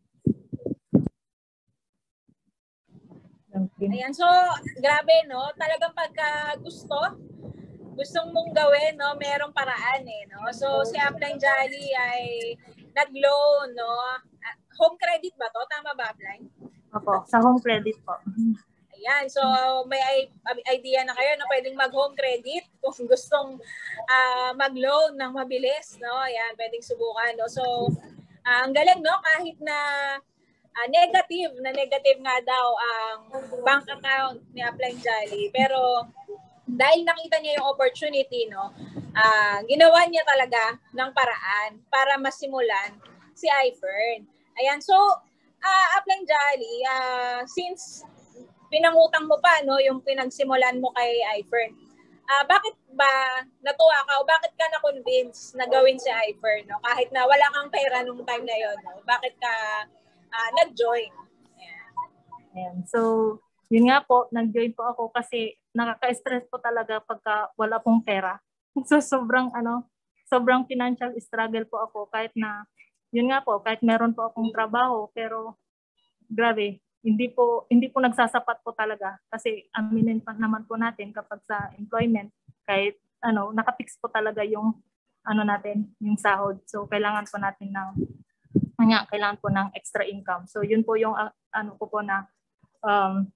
Ayan, so, grabe, no? Talagang pagka gusto, gustong mong gawin, no? Merong paraan, eh, no? So, si Upline Jolly ay nag-loan, no? Home credit ba to? Tama ba, Upline? Opo, sa home credit po. Ayan, so may idea na kayo na pwedeng mag-home credit kung gustong uh, mag-loan ng mabilis, no? Ayan, pwedeng subukan, no? So, uh, ang galing, no? Kahit na uh, negative, na negative nga daw ang bank account ni Upline Jolly. Pero dahil nakita niya yung opportunity, no? Uh, ginawa niya talaga ng paraan para masimulan si IFERN. Ayan, so uh, Upline Jolly, uh, since pinangutang mo pa, no, yung pinagsimulan mo kay IFERN. Uh, bakit ba natuwa ka o bakit ka na-convince na gawin si IFERN, no? Kahit na wala kang pera nung time na yon, no? Bakit ka uh, nag-join? Ayan. Ayan. So, yun nga po, nag-join po ako kasi nakaka-stress po talaga pagka wala pong pera. So, sobrang ano, sobrang financial struggle po ako kahit na, yun nga po, kahit meron po akong trabaho, pero grabe, hindi po hindi po nagsasapat po talaga kasi aminin pa naman po natin kapag sa employment kahit ano nakapix po talaga yung ano natin yung sahod, so kailangan po natin ng nga kailangan po ng extra income. So yun po yung uh, ano ko po na um,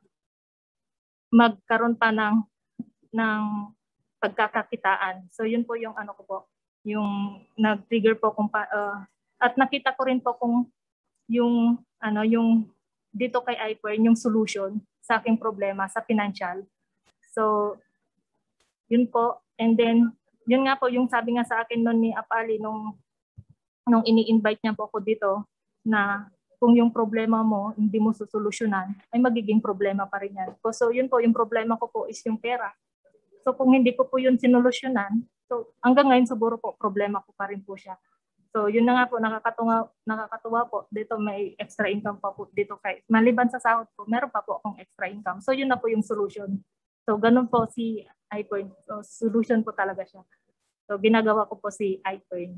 magkaroon pa ng ng pagkakakitaan. So yun po yung ano ko po yung nag-trigger po kung pa, uh, at nakita ko rin po kung yung ano yung dito kay IFERN yung solution sa aking problema sa financial. So, yun po. And then, yun nga po yung sabi nga sa akin noon ni Apali nung, nung ini-invite niya po ako dito na kung yung problema mo hindi mo susolusyonan, ay magiging problema pa rin yan. So, yun po, yung problema ko po is yung pera. So, kung hindi ko po yun sinolusyonan, so hanggang ngayon siguro po problema ko pa rin po siya. So yun na nga po, nakakatuwa, nakakatuwa po. Dito may extra income pa po dito kay maliban sa sahod po, meron pa po akong extra income. So yun na po yung solution. So ganun po si IFERN. So solution po talaga siya. So ginagawa ko po si IFERN.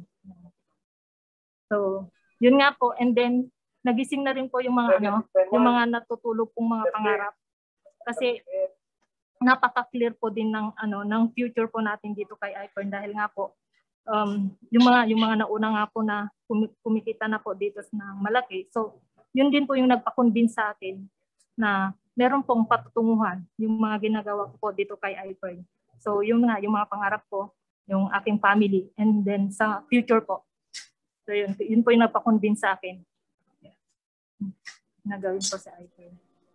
So yun nga po, and then nagising na rin po yung mga ano, yung mga natutulog pong mga pangarap. Kasi napaka-clear po din ng ano ng future po natin dito kay IFERN dahil nga po um yung mga yung mga nauna nga po na kumikita na po dito ng malaki. So yun din po yung nagpa-convince sa akin na meron pong patutunguhan yung mga ginagawa ko po dito kay IFERN. So yung nga yung mga pangarap ko, yung aking family, and then sa future po. So yun, yun po yung nagpa-convince sa akin na gawin po sa IFERN.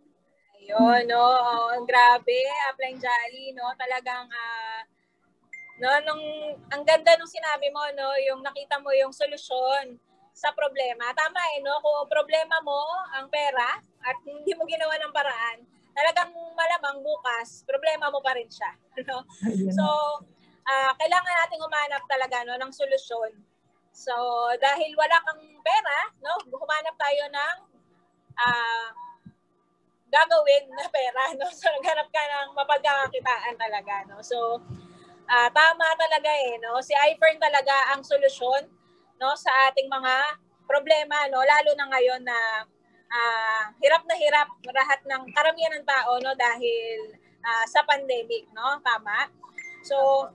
Ayun, no, oh, grabe, Upline Jolly, no, talagang uh, no, nung ang ganda nung sinabi mo, no, yung nakita mo yung solusyon sa problema. Tama eh, no, kung problema mo ang pera at hindi mo ginawa ng paraan, talagang malamang bukas problema mo pa rin siya, no? So, uh, kailangan nating humanap talaga, no, ng solusyon. So, dahil wala kang pera, no, humanap tayo ng uh, gagawin na pera, no? So, naghanap ka ng mapagkakakitaan talaga, no? So, Uh, tama talaga eh, no? Si IFERN talaga ang solusyon, no, sa ating mga problema, no, lalo na ngayon na uh, hirap na hirap lahat ng karamihan ng tao, no, dahil uh, sa pandemic, no? Tama. So,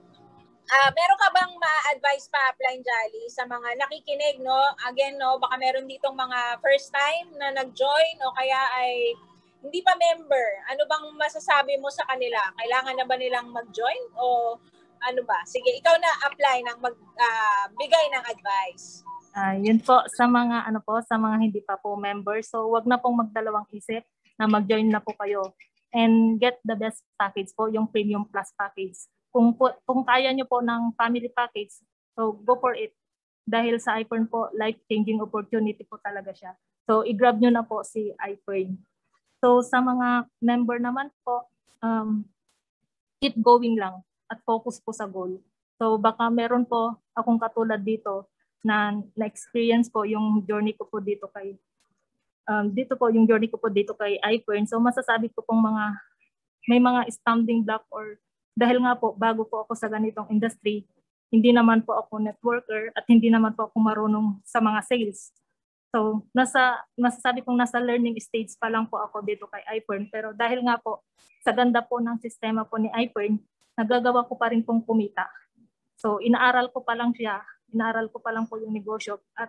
uh, meron ka bang ma-advise pa, Upline Jolly, sa mga nakikinig, no? Again, no, baka meron ditong mga first time na nag-join o kaya ay hindi pa member. Ano bang masasabi mo sa kanila? Kailangan na ba nilang mag-join o ano ba? Sige, ikaw na apply ng magbigay uh, ng advice. Uh, yun po sa mga ano po, sa mga hindi pa po member. So wag na pong magdalawang isip na mag-join na po kayo and get the best package po, yung premium plus package. Kung po, kung kaya niyo po ng family package, so go for it. Dahil sa IFERN po, life-changing opportunity po talaga siya. So i-grab niyo na po si IFERN. So sa mga member naman po, um, keep going lang at focus po sa goal. So baka meron po akong katulad dito na na-experience po yung journey ko po dito kay um, dito po yung journey ko po dito kay IFERN. So masasabi ko pong mga may mga stumbling block or dahil nga po bago po ako sa ganitong industry, hindi naman po ako networker at hindi naman po ako marunong sa mga sales. So nasa masasabi kong nasa learning stage pa lang po ako dito kay IFERN, pero dahil nga po sa ganda po ng sistema po ni IFERN, nagagawa ko pa rin pong kumita. So inaaral ko pa lang siya, inaaral ko pa lang po yung negosyo at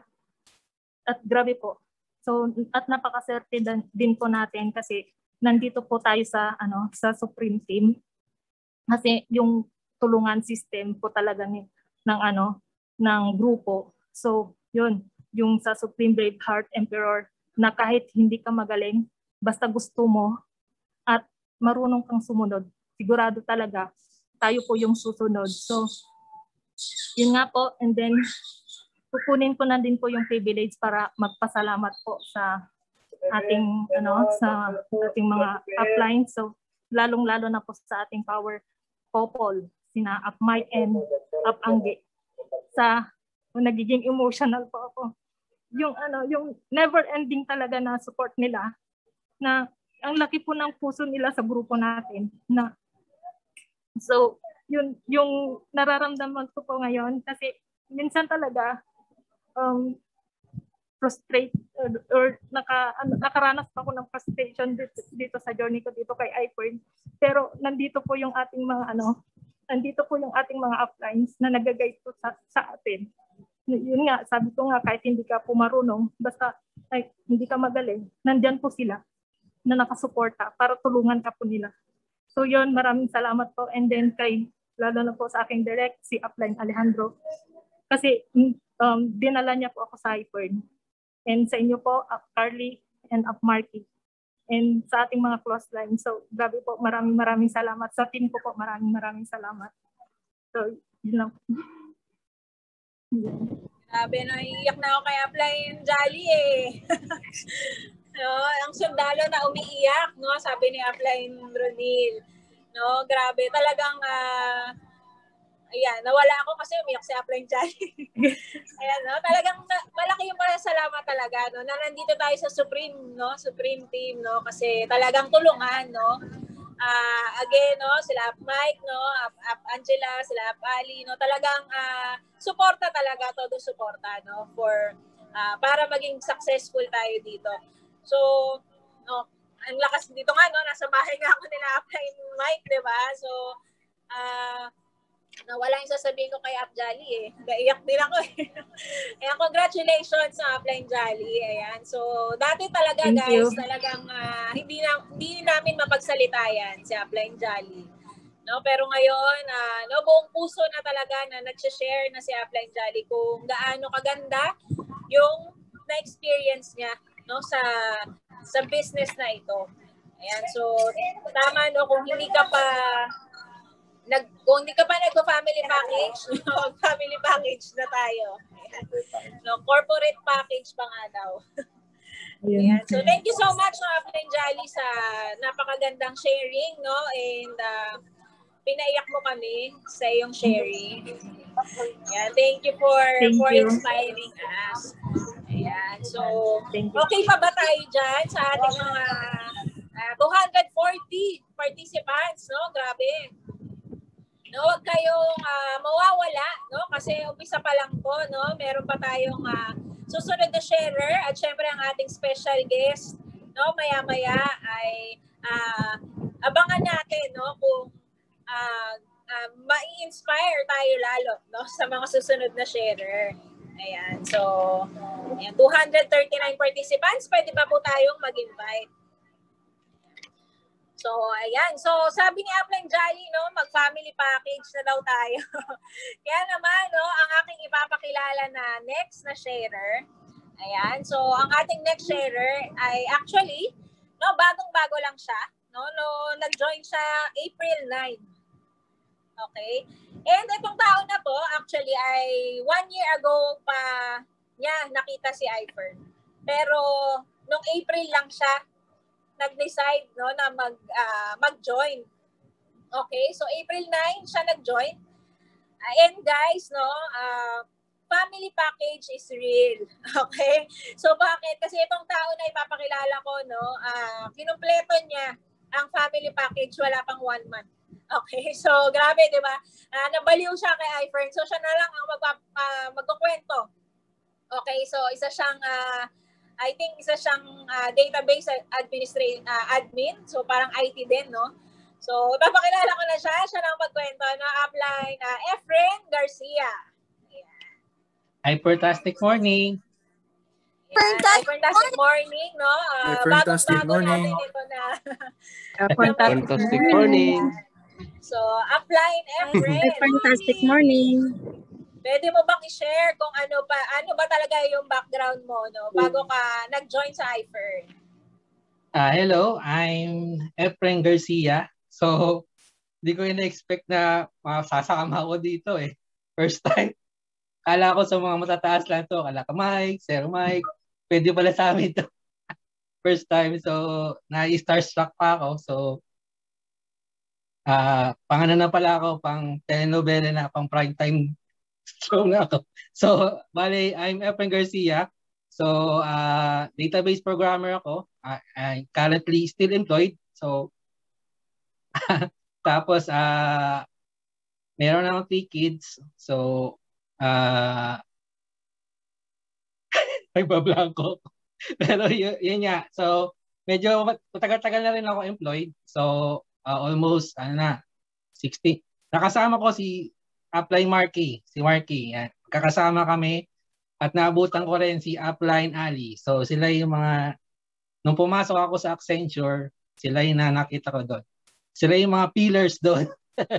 at grabe po. So at napakaswerte din po natin kasi nandito po tayo sa ano sa Supreme Team. Kasi yung tulungan system po talaga ni ng ano ng grupo. So yun, yung sa Supreme Brave Heart Emperor na kahit hindi ka magaling, basta gusto mo at marunong kang sumunod, sigurado talaga tayo po yung susunod. So, yun nga po. And then, kukunin ko na din po yung privilege para magpasalamat po sa ating, ano, sa ating mga upline. So, lalong-lalo na po sa ating power couple, sina Up Mike and Up Angge. Sa, nagiging emotional po ako. Yung, ano, yung never-ending talaga na support nila, na ang laki po ng puso nila sa grupo natin, na so, yun yung nararamdaman ko po ngayon kasi minsan talaga um, frustrate or, or naka, ano, nakaranas pa ako ng frustration dito, dito sa journey ko dito kay IFERN. Pero nandito po yung ating mga ano, nandito po yung ating mga uplines na nag-guide po sa, sa atin. Yun nga, sabi ko nga kahit hindi ka po marunong, basta ay, hindi ka magaling, nandyan po sila na nakasuporta para tulungan ka po nila. So yun, maraming salamat po. And then kay, lalo na po sa aking direct, si Upline Alejandro. Kasi um, dinala niya po ako sa IFERN. And sa inyo po, Up Carly and Up Marky. And sa ating mga close line. So grabe po, maraming maraming salamat. Sa team ko po, maraming maraming salamat. So yun lang. Grabe, naiiyak na ako kay Upline Jolly eh. No, ang sundalo na umiiyak, no, sabi ni Upline Ronil. No, grabe talagang uh, ayan, nawala ako kasi umiyak si Upline Jolly. Ayan, no? Talagang na, malaki yung pasalamat talaga, no? Na nandito tayo sa Supreme, no? Supreme Team, no? Kasi talagang tulungan, no? Uh, again, no? Sila Up Mike, no? Up, Up Angela, sila Up Ali, no? Talagang uh, suporta talaga, todo suporta, no? For, uh, para maging successful tayo dito. So, no? Ang lakas dito nga, no? Nasa bahay nga ako nila Upline Mike, di ba? So, ah, uh, nawala yung sasabihin ko kay Up Jolly eh. Naiyak din ako eh. Ayan, congratulations sa Upline Jolly. Ayan. So, dati talaga Thank guys, you. talagang uh, hindi, na, hindi namin mapagsalita yan si Upline Jolly. No, pero ngayon, uh, no, buong puso na talaga na nag-share na si Upline Jolly kung gaano kaganda yung na-experience niya, no, sa sa business na ito. Ayan. So, tama, no, kung hindi ka pa Nag, kung hindi ka pa nagpa-family package, no, family package na tayo. Ayan. No, corporate package pa nga daw. Ayan. So, thank you so much, no, Upline Jolly, sa napakagandang sharing, no? And uh, pinaiyak mo kami sa iyong sharing. Ayan. Thank you for, thank for you. inspiring us. Ayan. So, okay pa ba tayo dyan sa ating mga uh, two hundred forty participants, no? Grabe. No, wag kayong uh, mawawala, no? Kasi umpisa pa lang po, no? Meron pa tayong uh, susunod na sharer at syempre ang ating special guest, no? Maya-maya ay uh, abangan natin, no? Kung uh, uh, ma-inspire tayo lalo, no? Sa mga susunod na sharer. Ayan. So, ayan, two hundred thirty-nine participants, pwede pa po tayong mag-invite. So, ayan. So, sabi ni Upline Jolly, no, mag-family package na daw tayo. Kaya naman, no, ang aking ipapakilala na next na sharer. Ayan. So, ang ating next sharer ay actually, no, bagong-bago lang siya. No, no, nag-join siya April ninth. Okay? And itong tao na to, actually, ay one year ago pa niya nakita si IFERN. Pero, nung April lang siya, nag-decide, no, na mag uh, mag-join. Okay? So April ninth siya nag-join. Uh, and guys, no, uh, family package is real. Okay? So bakit? Kasi itong tao na ipapakilala ko, no, uh, kinumpleto niya ang family package wala pang one month. Okay? So grabe, 'di ba? Uh, nabaliw siya kay IFERN. So siya na lang ang mag uh, magkukwento. Okay? So isa siyang uh, I think isa siyang uh, database administrator uh, admin, so parang I T din, no? So, papakilala ko na siya, siya lang magkwento, no? Upline, uh, Efren Garcia. Hi, fantastic morning. Fantastic, fantastic morning, no? Uh, fantastic morning. Natin ito na. Fantastic morning. So, Upline, Efren. Fantastic morning. Pwede mo bang i-share kung ano pa ano ba talaga yung background mo, no, bago ka nag-join sa IFERN? Uh, hello, I'm Efren Garcia. So, hindi ko ina-expect na masasakama ako dito eh. First time. Kala ko sa mga matataas lang to. Kala ko Mike, Sir Mike. Pwede pala sa amin to. First time. So, na-starstruck pa ako. So, uh, pangana na pala ako, pang telenovela na, pang prime time show na ako. So, bale, I'm Efren Garcia. So, uh, database programmer ako. Uh, I'm currently still employed. So, tapos, uh, meron akong three kids. So, uh, may bablangko. Pero yun, yun nga. So, medyo matagal-tagal na rin ako employed. So, uh, almost, ano na, sixty. Nakasama ko si Upline Marky, si Marky. Yan. Kakasama kami at naabutan ko rin si Upline Ali. So sila yung mga, nung pumasok ako sa Accenture, sila yung na nakita ko doon. Sila yung mga pillars doon.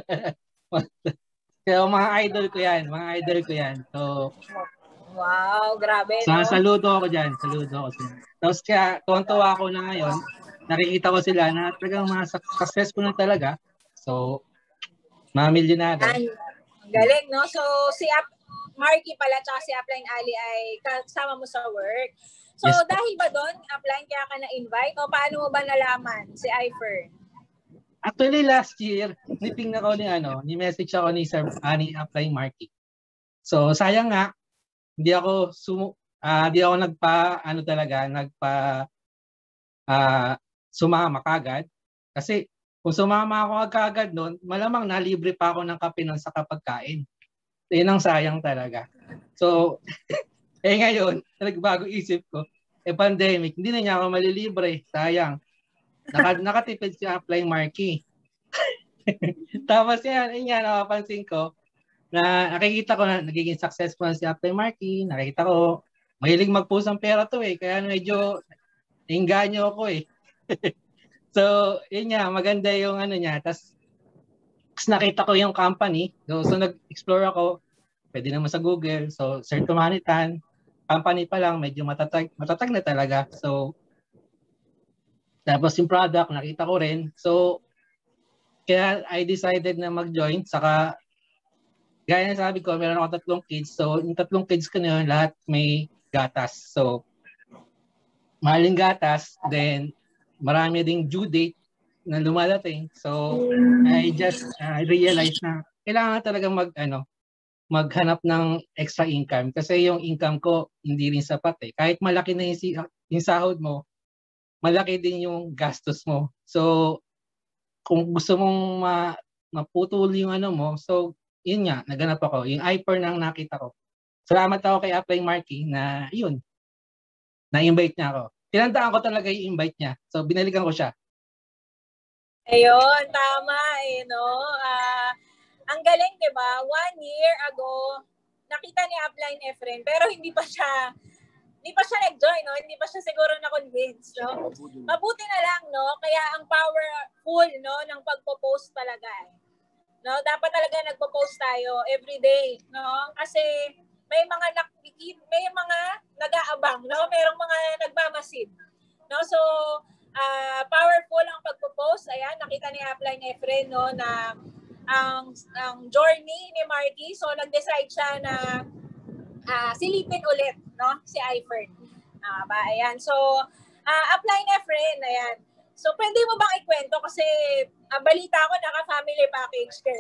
Kaya mga idol ko yan, mga idol ko yan. So, wow, grabe, sa, no? Saludo ako dyan, saludo ako dyan. Tapos kaya, tuwan-tuwa ako na ngayon, nakikita ko sila na talagang mga successful na talaga. So, mga milyonaryo. Ang galing, no? So, si Up Marky pala tsaka si Upline Ali ay kasama mo sa work. So, Yes, dahil ba doon, Upline, kaya ka na-invite? O paano mo ba nalaman si IFERN? Actually, last year, niping na ko ni ano, ni message ako ni Sir Ani Applying Market. So, sayang nga, hindi ako sumu ah di ako nagpa ano talaga, nagpa ah sumama kagad kasi kung sumama ako kagad noon, malamang nalibre pa ako ng kape nun sa kapagkain. Yun ang sayang talaga. So, eh ngayon, nagbago isip ko, eh pandemic, hindi na niya ako malilibre, sayang. Naka, nakatipid si Applying Market. Tapos yan, yun yan, nakapansin ko, na nakikita ko na nagiging successful si Applying Market, nakikita ko, mahilig mag-post ng pera to eh, kaya medyo inganyo ako eh. So, yun nga, maganda yung ano niya, tapos nakita ko yung company, so, so nag-explore ako, pwede naman sa Google, so Sir Tumanitan, company pa lang, medyo matatag, matatag na talaga, so tapos yung product, nakita ko rin, so kaya I decided na mag-join, saka gaya na sabi ko, meron ako tatlong kids. So, yung tatlong kids ko na yun, lahat may gatas. So, mahaling gatas. Then, marami ding due date na lumadating. So, I just uh, realized na kailangan talaga mag, ano, maghanap ng extra income. Kasi yung income ko, hindi rin sapat eh. Kahit malaki na yung, yung sahod mo, malaki din yung gastos mo. So, kung gusto mong ma maputol yung ano mo, so, yun nga, naganap ako. Yung I F E R N ang nakita ko. Salamat ako kay Applying Market na yun, na-invite niya ako. Tinandaan ko talaga yung invite niya. So, binalikan ko siya. Ayun, tama eh, no? Uh, ang galing, di ba? One year ago, nakita ni Applying I F E R N, pero hindi pa siya, hindi pa siya nag-join, no? Hindi pa siya siguro na-convince, no? Mabuti na lang, no? Kaya ang powerful, no, ng pagpo-post talaga, eh. No, dapat talaga nagpo-post tayo every day, no? Kasi may mga nakikita, may mga nag-aabang, no? Merong mga nagmamasid. No? So, uh, powerful ang pagpo-post. Ayan, nakita ni Applying I F E R N, no, na ang ang journey ni Marky. So, nag-decide siya na uh, silipin ulit, no, si I F E R N. Uh, ba, ayan. So, uh, Applying I F E R N, ayan. So, pwede mo bang ikwento? Kasi uh, balita ko, naka-family package ka.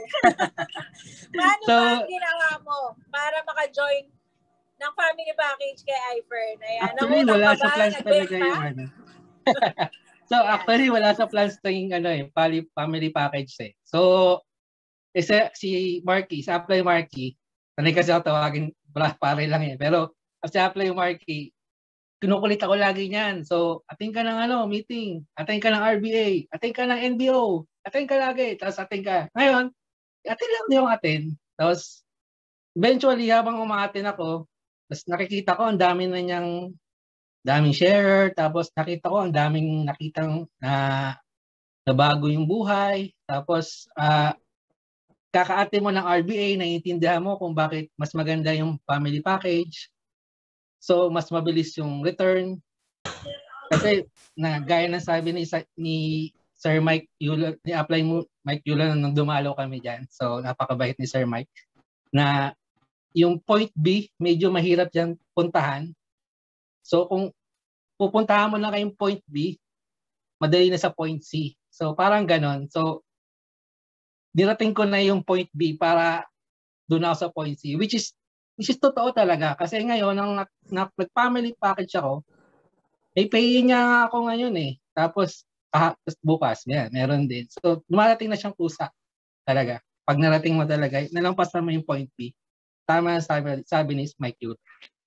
Paano so, ba ang ginawa mo para maka-join ng family package kay I F E R N? Ayan. Actually, Namutang wala ba? sa plans talaga yung ano. So, ayan. Actually, wala sa plans yung ano, eh, family package eh. So, isa, si Marky, sa Apply Marky, sanay kasi ako tawagin, pare lang eh. Pero, sa Apply Marky, kinukulit ako lagi niyan. So, attend ka ng ano, meeting, attend ka ng R B A, attend ka ng N B O, attend ka lagi, tapos attend ka. Ngayon, attend lang yung attend. Tapos, eventually, habang uma-attend ako, tapos nakikita ko, ang dami na niyang, daming share, tapos nakita ko, ang daming nakitang na, na bago yung buhay. Tapos, uh, kaka-attend mo ng R B A, naiintindihan mo kung bakit mas maganda yung family package. So, mas mabilis yung return. Kasi, na, gaya ng sabi ni, ni Sir Mike Yula, ni Apply Mike Yula nung dumalo kami dyan. So, napakabait ni Sir Mike. Na yung point B, medyo mahirap dyan puntahan. So, kung pupuntahan mo na kayong point B, madali na sa point C. So, parang ganon. So, dirating ko na yung point B para doon ako sa point C. Which is, which is totoo talaga. Kasi ngayon, nang nag-family package ako, may pay niya ako ngayon eh. Tapos, ah, bukas, yan, meron din. So, dumarating na siyang pusa talaga. Pag narating mo talaga, nalampasan mo yung point B. Tama sabi, sabi ni Mike Yut.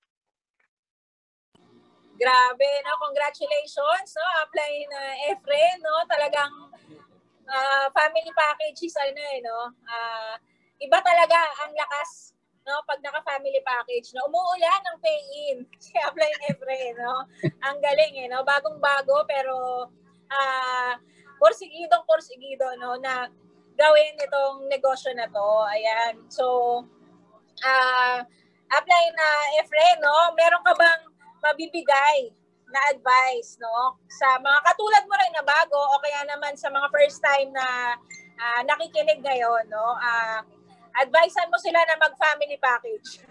Grabe, no? Congratulations, no? Apply na I F E R N, no? Talagang uh, family package is ano eh, no? Uh, iba talaga ang lakas, no, pag naka-family package, no, umuulan ng pay-in si Applying I F E R N, no, ang galing eh, no, bagong-bago pero uh, porsigidong porsigido, no, na gawin itong negosyo na to. Ayan, so uh, Applying na I F E R N, no, meron ka bang mabibigay na advice, no, sa mga katulad mo rin na bago o kaya naman sa mga first time na uh, nakikinig ngayon, no, ah uh, advisean mo sila na mag-family package.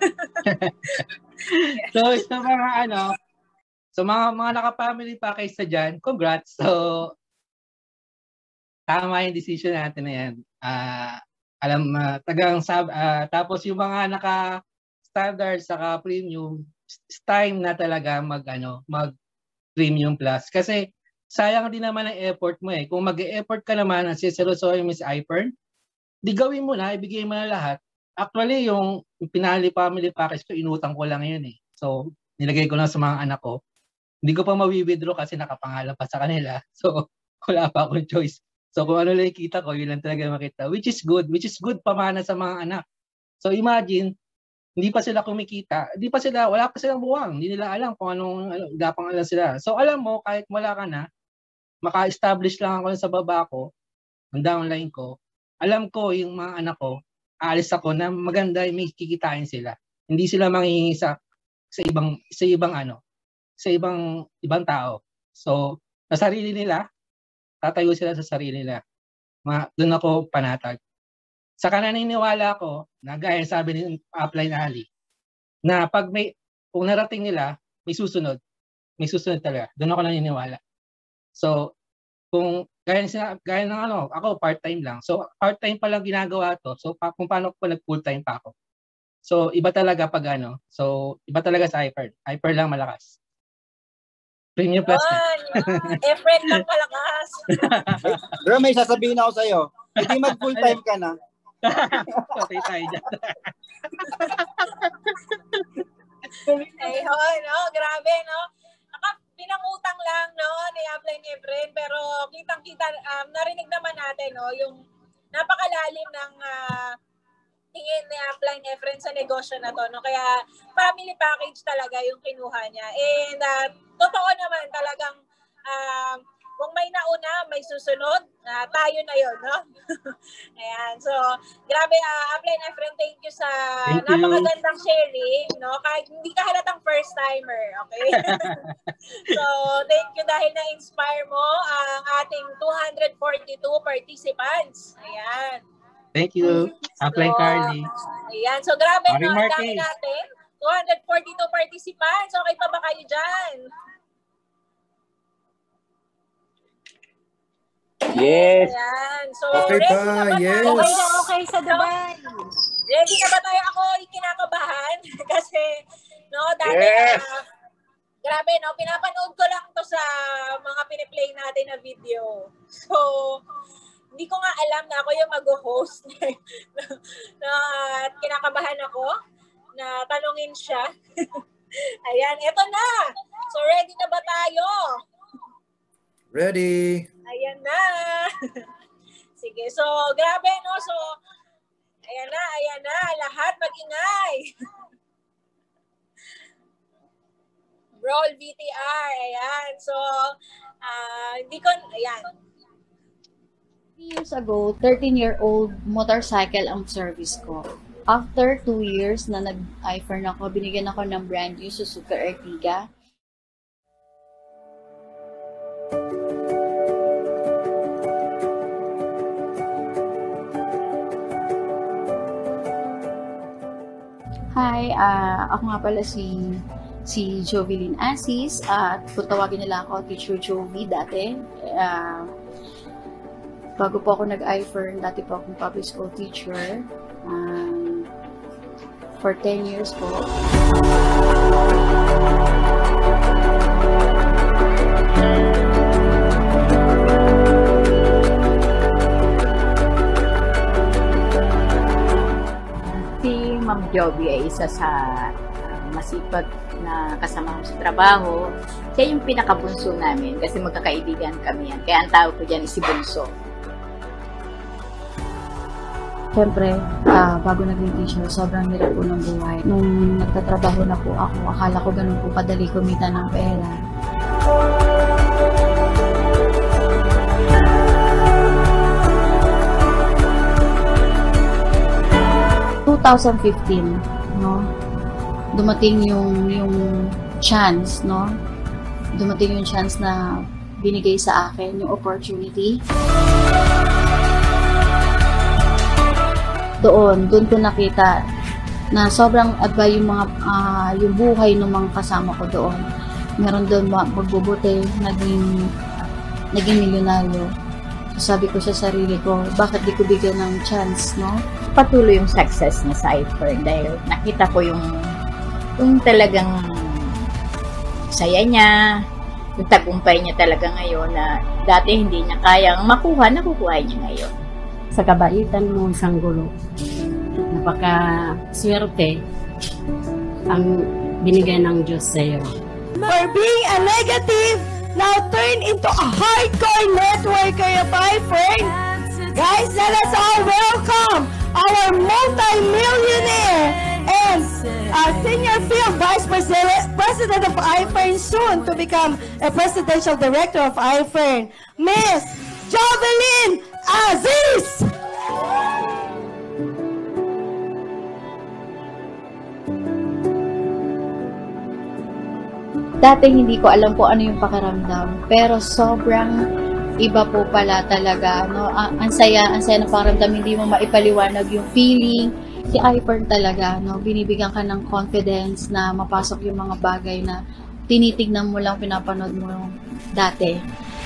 So, sa mga ano, so mga mga naka-family package sa dyan, congrats. So, tama yung decision natin na yan. Uh, alam, uh, tagang, sab, uh, tapos yung mga naka-standard saka premium, time na talaga mag, ano, mag premium plus. Kasi sayang din naman ang effort mo eh. Kung mag-e-effort ka naman, ang siselosohin mo si I F E R N, di gawin mo na, ibigay mo na lahat. Actually, yung pinali family package ko, inutang ko lang yun eh. So, nilagay ko lang sa mga anak ko. Hindi ko pa mawi-withdraw kasi nakapangalan pa sa kanila. So, wala pa akong choice. So, kung ano lang kita ko, yun lang talaga makita. Which is good. Which is good pamana sa mga anak. So, imagine, hindi pa sila kumikita. Hindi pa sila, wala pa silang buwang. Hindi nila alam kung anong, ano, dapang alam sila. So, alam mo, kahit wala ka na, maka-establish lang ako sa baba ko, ang downline ko, alam ko yung mga anak ko, aalis ako na maganda, may kikitain sila. Hindi sila manghihingi sa, sa ibang, sa ibang ano, sa ibang, ibang tao. So, sa sarili nila, tatayo sila sa sarili nila. Ma, doon ako panatag. Saka naniniwala ko, na gaya sabi ni upline Ali, na pag may, kung narating nila, may susunod. May susunod talaga. Doon ako naniniwala. So, kung gaya, gaya ng ano, ako part-time lang. So, part-time pa lang ginagawa to. So, pa, kung paano ko nag-full-time pa ako. So, iba talaga pag ano. So, iba talaga sa I F E R N. I F E R N lang malakas. Premium plus. I F E R N lang malakas. Bro, may sasabihin ako sa'yo. Hindi mag-full-time ka na. Patay tayo dyan. Ayun, no? Grabe, no? Naka, pinangutang lang, no? Ni Upline ni Efren, pero kitang-kita, um, narinig naman natin, no? Yung napakalalim ng uh, tingin ni Upline ni Efren sa negosyo na to, no? Kaya family package talaga yung kinuha niya. And uh, totoo naman talagang um, kung may nauna, may susunod, uh, tayo na yun, no? Ayan, so, grabe, uh, Upline Efren, thank you sa thank napakagandang you. Sharing, no? Kahit hindi ka halatang first-timer, okay? So, thank you dahil na-inspire mo ang ating two hundred forty-two participants. Ayan. Thank you, so, Upline Carly. Ayan, so grabe, Marie no? Ang dami natin. two hundred forty-two participants. Okay pa ba kayo dyan? Yes. Ayan. So, okay ready pa, na ba yes. tayo? Okay na okay sa Dubai. Ready na ba tayo? Ako ikinakabahan kasi, no, dati, yes. uh, grabe, no, pinapanood ko lang to sa mga piniplay natin na video. So, hindi ko nga alam na ako yung mag-host. No, at kinakabahan ako na tanungin siya. Ayan, eto na. So, ready na ba tayo? Ready. Ayan na. Sige, so grabe, no? So, ayan na, ayan na. Lahat mag-ingay. Roll V T R. Ayan. So, uh, hindi ko, ayan. Three years ago, thirteen-year-old motorcycle ang service ko. After two years na nag-I F E R N ako, binigyan ako ng brand new Suzuki Ertiga. Hi, uh, ako nga pala si si JOVY ASIS at uh, kung tawagin nila ako Teacher JOVY dati. Uh, bago po ako nag-I F E R N, dati po akong public school teacher um, for ten years po. Ma'am Joby ay isa sa uh, masipag na kasama ko sa trabaho. Siya yung pinakabunso namin kasi magkakaibigan kami yan. Kaya ang tawag ko dyan is si Bunso. Siyempre, uh, bago naging teacher, sobrang hirap po ng buhay. Nung nagtatrabaho na po ako, akala ko ganun po kadali kumita ng pera. twenty fifteen, no? Dumating yung yung chance, no? Dumating yung chance na binigay sa akin yung opportunity. Doon, doon ko nakita na sobrang adva yung mga uh, yung buhay ng mga kasama ko doon. Meron doon magbubuti, naging naging milyonaryo. sabi ko sa sarili ko, bakit di ko bigyan ng chance, no? Patuloy yung success niya sa I F E R N dahil nakita ko yung yung talagang saya niya, yung tagumpay niya talaga ngayon na dati hindi niya kayang makuha, nakukuha niya ngayon. Sa kabaitan mo, isang gulo. Napaka-swerte ang binigay ng Diyos sa iyo. For being a negative, now turn into a hardcore networker of I F E R N. Guys, let us all welcome our multi-millionaire and our senior field vice president, president of I F E R N, soon to become a presidential director of I F E R N, Miss JOVY ASIS. Dati hindi ko alam po ano yung pakiramdam, pero sobrang iba po pala talaga, no? Ang, ang saya, ang saya ng pakiramdam, hindi mo maipaliwanag yung feeling. Si I F E R N talaga, no? Binibigyan ka ng confidence na mapasok yung mga bagay na tinitignan mo lang, pinapanood mo dati.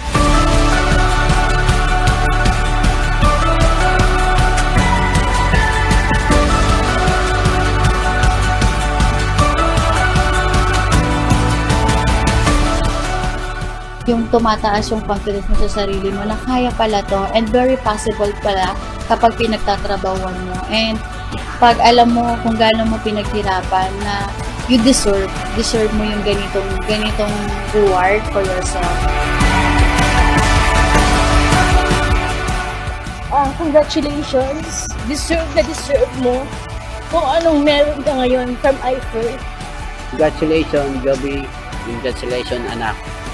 Yung tumataas yung confidence mo sa sarili mo na kaya pala to and very possible pala kapag pinagtatrabawan mo. And pag alam mo kung gaano mo pinaghirapan na you deserve, deserve mo yung ganitong, ganitong reward for yourself. Uh, congratulations! Deserve na deserve mo kung anong meron ka ngayon from I F E R N. Congratulations, Joby. Congratulations, anak.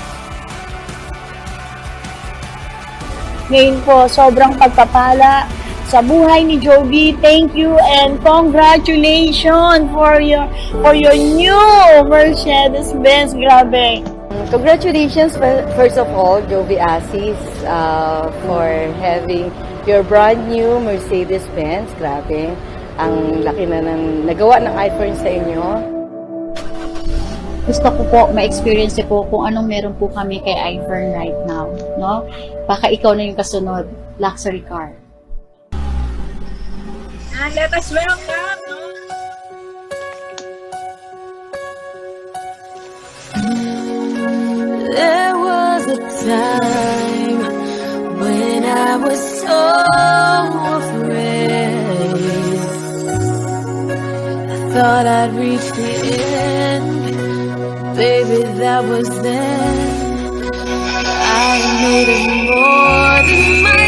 Ngayon po, sobrang pagpapala sa buhay ni Joby. Thank you and congratulations for your for your new Mercedes-Benz. Grabe. Congratulations first of all, Joby ASIS, uh, for having your brand new Mercedes-Benz. Grabe. Ang laki na ng nagawa ng I F E R N sa inyo. Gusto ko po ma-experience po kung anong meron po kami kay I F E R N right now, no? Baka ikaw na yung kasunod, luxury car. And let us welcome, no? There was a time when I was so afraid. I thought I'd reach the end. Baby, that was then. I made it more than my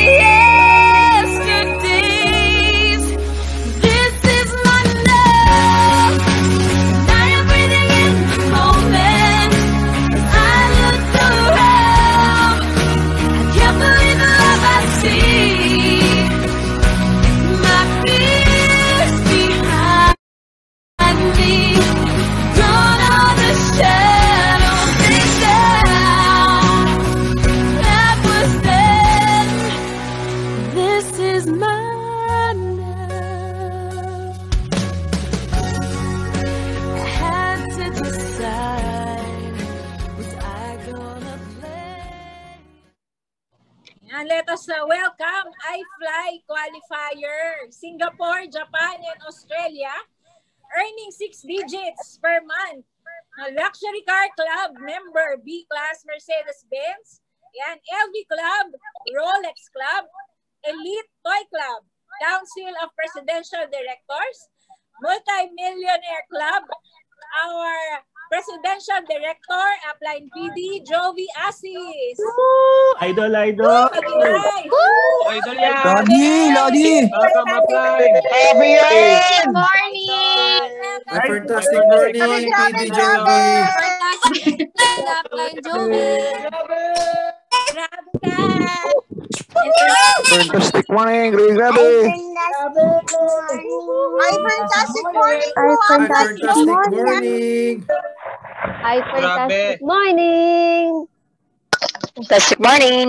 yesterdays. This is my love. I am breathing in the moment. I look around. I can't believe the love I see. My fears behind me. Gone are the shadows they down. That was then. This is my love. I had to decide. Was I gonna play? And let us uh, welcome iFly qualifier, Singapore, Japan, and Australia, earning six digits per month. Uh, Luxury Car Club member, B-Class Mercedes-Benz, yan, L V Club, Rolex Club, Elite Toy Club, Council of Presidential Directors, Multi-Millionaire Club, our Presidential Director, Upline P D, Jovi Asis. Idol, idol. Idol yan. Lodi, Lodi. Welcome, Upline. Good morning. A fantastic morning, P D Jovi. Upline Jovi. Grabe ka. Fantastic morning, grabe. Ay, fantastic morning. Ay, fantastic morning. Ay, fantastic morning. Fantastic morning.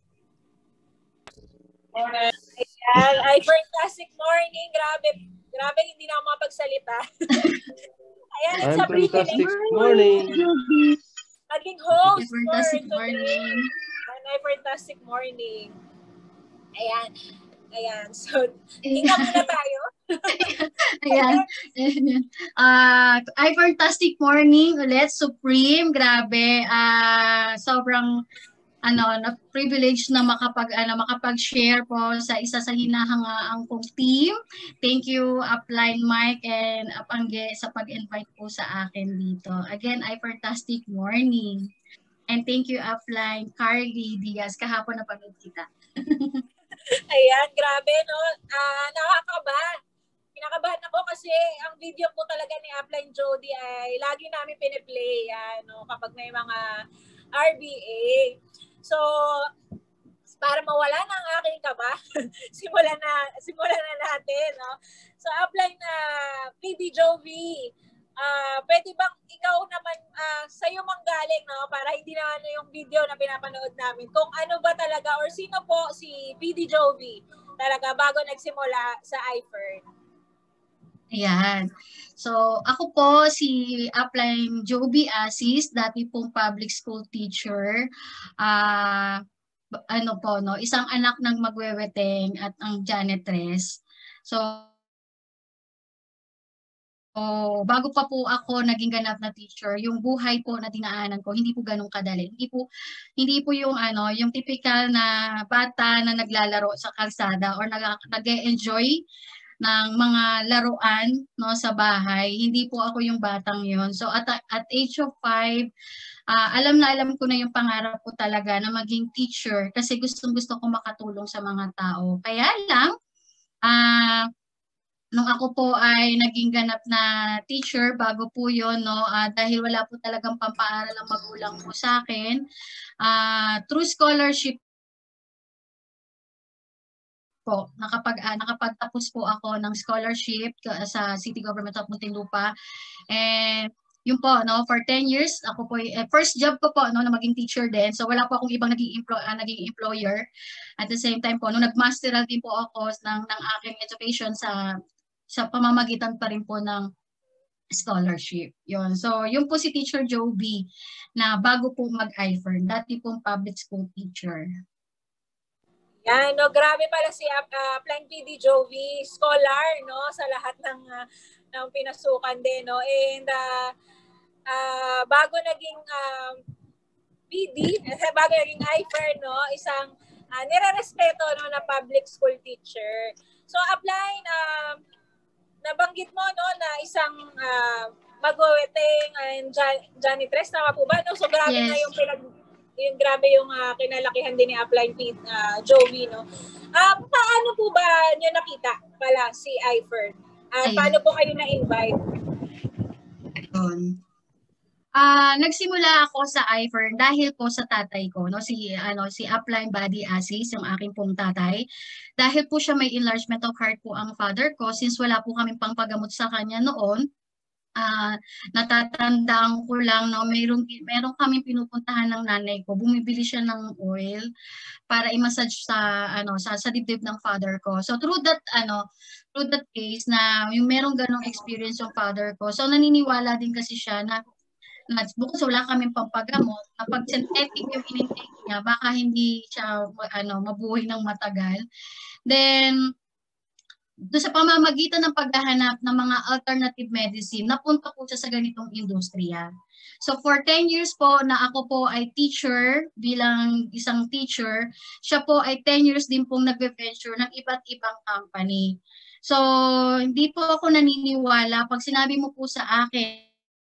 Ayan, ay fantastic morning. Grabe, grabe hindi na ako mapagsalita. Ayan, it's a Fantastic privilege. morning. Naging host Fantastic for today. morning. And ay fantastic morning. Ayan. Ayan. So, hinga muna tayo. Ayan. Uh, ay, fantastic morning ulit, Supreme. Grabe. Uh, sobrang ano, na privilege na makapag ano, makapag-share po sa isa sa hinahangaang kong team. Thank you Upline Mike and Apangge sa pag-invite po sa akin dito. Again, ay fantastic morning. And thank you Upline Carly Diaz, kahapon na panood kita. Ayan, grabe no. Ah, uh, nakakaba. Kinakabahan ako kasi ang video po talaga ni Upline Jody ay lagi namin piniplay yan, no, kapag may mga R B A. So, para mawala na ang aking kaba, simulan na simulan na natin, no. So, Upline na uh, P D Jovy. Ah, uh, pwede bang ikaw naman uh, sa'yo manggaling, no, para hindi na ano yung video na pinapanood namin. Kung ano ba talaga or sino po si P D Jovy talaga bago nagsimula sa I F E R N. Ayan. So, ako po si Upline Joby Asis, dati pong public school teacher. Ah, uh, ano po, no, isang anak ng magweweteng at ang janitress. So, oh, bago pa po ako naging ganap na teacher, yung buhay po na dinaanan ko, hindi po ganun kadali. Hindi po hindi po yung ano, yung typical na bata na naglalaro sa kalsada or nag-e-enjoy ng mga laruan, no, sa bahay. Hindi po ako yung batang yon. So at at age of five, uh, alam na alam ko na yung pangarap ko talaga na maging teacher kasi gustong-gusto ko makatulong sa mga tao. Kaya lang ah uh, nung ako po ay naging ganap na teacher, bago po yun, no, uh, dahil wala po talagang pampaaral ang magulang ko sa akin, uh, through scholarship po, nakapag, uh, nakapagtapos po ako ng scholarship sa City Government of Muntinlupa. And yun po, no, for ten years, ako po, eh, first job ko po, no, na maging teacher din. So wala po akong ibang naging, employ, uh, naging employer. At the same time po, nung nag-masteral din po ako ng, ng aking education sa sa pamamagitan pa rin po ng scholarship. Yun. So, yun po si Teacher Joby na bago po mag-I F E R N, dati pong public school teacher. Yan, no, grabe pala si uh, Upline P D Joby, scholar, no, sa lahat ng uh, ng pinasukan din, no. And uh, uh, bago naging uh, P D, bago naging I F E R N, no, isang uh, nire-respeto, no, na public school teacher. So, Upline, um, nabanggit mo, no, na isang uh, magweweteng and jan- janitress, tama po ba? No? So, grabe yes. na yung pinag... yung grabe yung uh, kinalakihan din ni Upline uh, Joby, no? Uh, paano po ba nyo nakita pala si I F E R N? Uh, paano po kayo na-invite? Uh, nagsimula ako sa I F E R N dahil po sa tatay ko, no, si ano si Upline Buddy Asis, yung aking pong tatay. Dahil po siya may enlargement of heart po ang father ko, since wala po kaming pangpagamot sa kanya noon. Uh, natatandaan ko lang, no, mayroong mayroong kaming pinupuntahan ng nanay ko. Bumibili siya ng oil para i-massage sa ano sa sa dibdib ng father ko. So through that ano, through that case na yung merong ganong experience yung father ko. So naniniwala din kasi siya na na bukod sa wala kaming pampagamot, kapag synthetic yung in-intake niya, baka hindi siya ano mabuhay ng matagal. Then do sa pamamagitan ng paghahanap ng mga alternative medicine, napunta po siya sa ganitong industriya. So for ten years po na ako po ay teacher, bilang isang teacher, siya po ay ten years din pong nag-venture ng iba't ibang company. So hindi po ako naniniwala pag sinabi mo po sa akin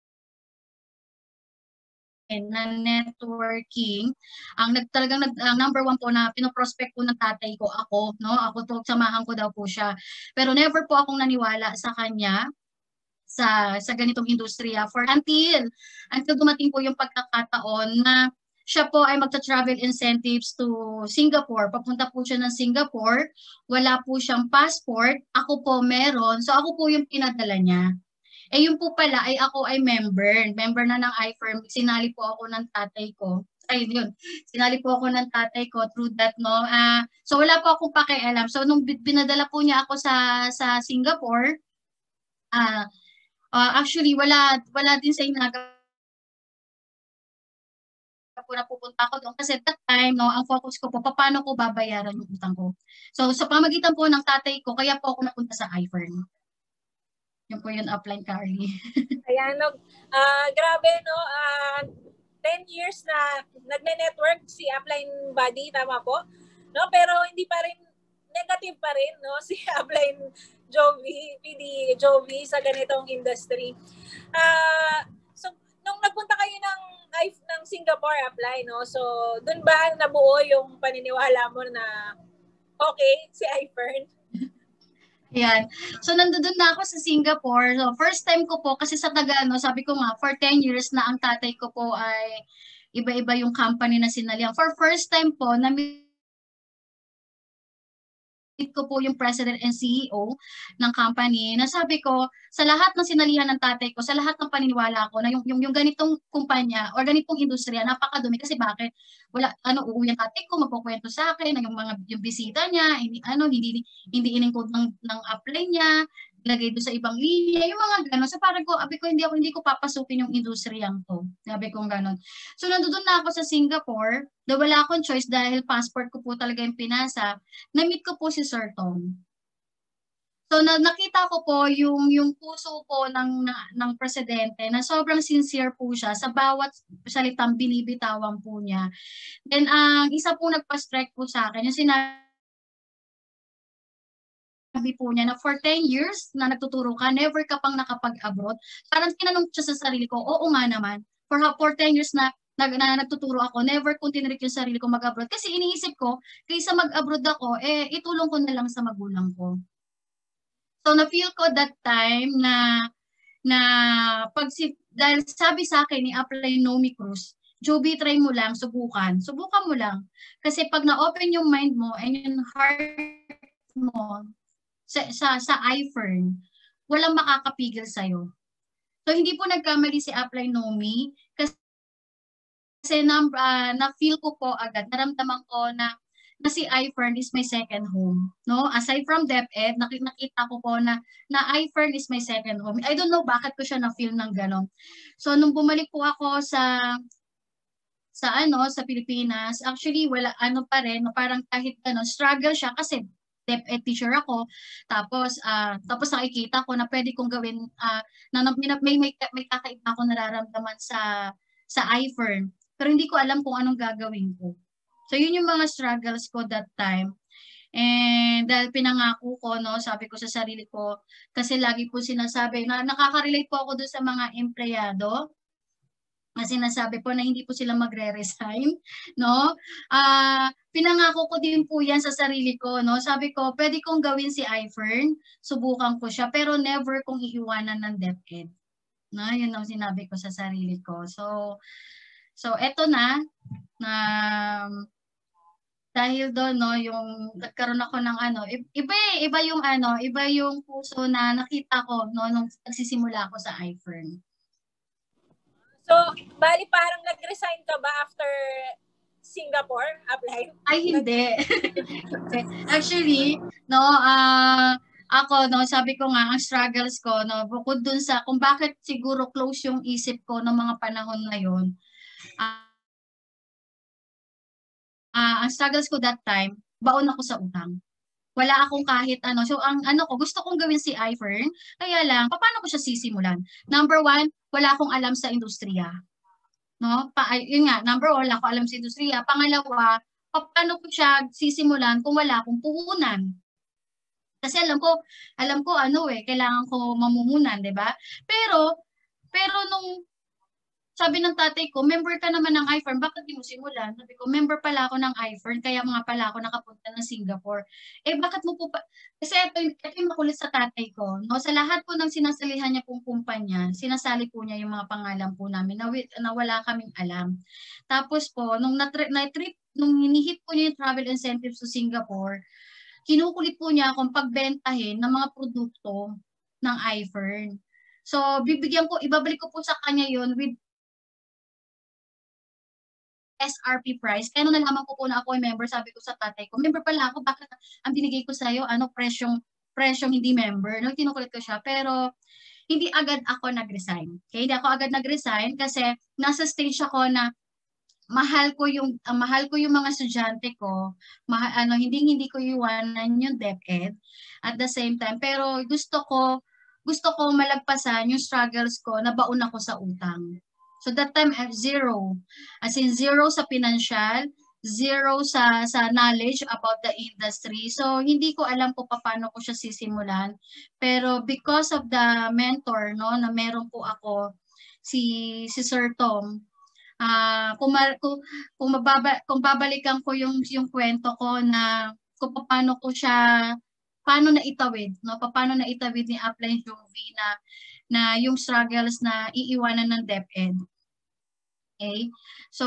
na networking, ang nag talagang nag ang number one po na pinoprospect po ng tatay ko ako, no, ako to, samahan ko daw po siya. Pero never po akong naniwala sa kanya sa sa ganitong industriya for until until dumating po yung pagkakataon na siya po ay magta-travel incentives to Singapore. Papunta po siya ng Singapore, wala po siyang passport, ako po meron, so ako po yung pinadala niya. Eh yung po pala ay ako ay member, member na ng I F E R N, sinali po ako ng tatay ko. Ay yun, sinali po ako ng tatay ko through that, no. Uh, so wala po akong pakialam. So nung binadala po niya ako sa sa Singapore, ah uh, uh, actually wala wala din sa inagawa po na pupunta ako doon kasi that time, no, ang focus ko po, paano ko babayaran yung utang ko. So, sa pamagitan po ng tatay ko, kaya po ako napunta sa I F E R N. Yun po yun, upline Carly. Ayan, no, uh, grabe, no, uh, ten years na nagne-network si upline body, tama po? No, pero hindi pa rin, negative pa rin, no, si upline JOVY, P D JOVY sa ganitong industry. Ah, uh, so nung nagpunta kayo ng ng Singapore apply, no? So doon ba nabuo yung paniniwala mo na okay si I F E R N? Yan. So nandoon na ako sa Singapore. So first time ko po kasi sa taga no, sabi ko nga for ten years na ang tatay ko po ay iba-iba yung company na sinalihan. For first time po na ko po yung president and C E O ng company na sabi ko sa lahat ng sinalihan ng tatay ko, sa lahat ng paniniwala ko na yung yung, yung ganitong kumpanya or ganitong industriya napakadumi kasi bakit wala ano uuwi ang tatay ko magkukwento sa akin ng yung mga yung bisita niya, hindi ano hindi hindi in-include ng ng upline niya, lagay doon sa ibang linya, yung mga gano'n. So parang ko, sabi ko, hindi ako, hindi ko papasukin yung industriyang to. Sabi ko gano'n. So nandoon na ako sa Singapore, na wala akong choice dahil passport ko po talaga yung pinasa, na-meet ko po si Sir Tom. So na, nakita ko po yung, yung puso po ng, na, ng presidente na sobrang sincere po siya sa bawat salitang binibitawan po niya. Then ang uh, isa po nagpa-strike po sa akin, yung sinabi sabi po niya na for ten years na nagtuturo ka, never ka pang nakapag-abroad. Parang tinanong siya sa sarili ko, oo nga naman. For, for ten years na, na, na nagtuturo ako, never kong tinrick yung sarili ko mag-abroad. Kasi iniisip ko, kaysa mag-abroad ako, eh, itulong ko na lang sa magulang ko. So, na-feel ko that time na, na pag si, dahil sabi sa akin ni Apply Nomi Cruz, Joby, try mo lang, subukan. Subukan mo lang. Kasi pag na-open yung mind mo and yung heart mo, sa sa, sa I F E R N, walang makakapigil sa'yo. So, hindi po nagkamali si Apply Nomi kasi, kasi na, uh, na-feel ko po agad, naramdaman ko na, na si I F E R N is my second home. No? Aside from DepEd, nakita ko po na, na I F E R N is my second home. I don't know bakit ko siya na-feel ng gano'n. So, nung bumalik po ako sa sa ano sa Pilipinas, actually, wala ano pa rin, parang kahit ano, struggle siya kasi DepEd teacher ako, tapos uh, tapos nakikita ko na pwede kong gawin, uh, na may, may, may, may kakaiba ako nararamdaman sa sa I F E R N, pero hindi ko alam kung anong gagawin ko. So yun yung mga struggles ko that time. And dahil pinangako ko, no, sabi ko sa sarili ko, kasi lagi po sinasabi, na nakaka-relate po ako doon sa mga empleyado, na sinasabi po na hindi po sila magre-resign, no? Ah, uh, pinangako ko din po 'yan sa sarili ko, no? Sabi ko, pwede kong gawin si I F E R N, subukan ko siya, pero never kong iiwanan ng DepEd. No, 'yun ang sinabi ko sa sarili ko. So so eto na na dahil doon, no, yung nagkaroon ako ng ano, iba iba yung ano, iba yung puso na nakita ko, no, nung nagsisimula ako sa I F E R N. So, bali parang nag-resign ka ba after Singapore apply? Ay, hindi. Actually, no, ah, uh, ako, no, sabi ko nga, ang struggles ko, no, bukod dun sa kung bakit siguro close yung isip ko ng mga panahon na yun, ah, uh, uh, ang struggles ko that time, baon ako sa utang. Wala akong kahit ano. So, ang ano ko, gusto kong gawin si I F E R N, kaya lang, paano ko siya sisimulan? Number one, wala akong alam sa industriya. No? Pa, yun nga, number one, wala akong alam sa industriya. Pangalawa, paano ko siya sisimulan kung wala akong puhunan? Kasi alam ko, alam ko ano eh, kailangan ko mamumunan, di ba? Pero, pero nung sabi ng tatay ko, member ka naman ng I F E R N, bakit di mo simulan? Sabi ko, member pala ako ng I F E R N, kaya mga pala ako nakapunta ng Singapore. Eh, bakit mo po pa... Kasi ito, ito yung makulit sa tatay ko. No? Sa lahat po ng sinasalihan niya pong kumpanya, sinasali po niya yung mga pangalan po namin na, na wala kaming alam. Tapos po, nung na-trip, na nung hinihit po niya yung travel incentives sa Singapore, kinukulit po niya akong pagbentahin ng mga produkto ng I F E R N. So, bibigyan ko, ibabalik ko po sa kanya yon with S R P price. Kaya nung nalaman ko po na ako ay member, sabi ko sa tatay ko, member pala ako, bakit ang binigay ko sa'yo, ano, presyong, presyong hindi member. No, tinukulit ko siya, pero hindi agad ako nag-resign. Okay, hindi ako agad nag-resign kasi nasa stage ako na mahal ko yung uh, mahal ko yung mga estudyante ko, mahal, ano hindi hindi ko iwanan yung DepEd at the same time, pero gusto ko gusto ko malagpasan yung struggles ko na baon ako sa utang. So that time at zero, as in zero sa financial, zero sa sa knowledge about the industry. So hindi ko alam po paano ko siya sisimulan, pero because of the mentor no na meron po ako, si si Sir Tom, ah uh, kung, kung kung mababa kung babalikan ko yung yung kwento ko na kung paano ko siya paano na itawid no paano na itawid ni Upline Jovy na na yung struggles na iiwanan ng DepEd. Okay? So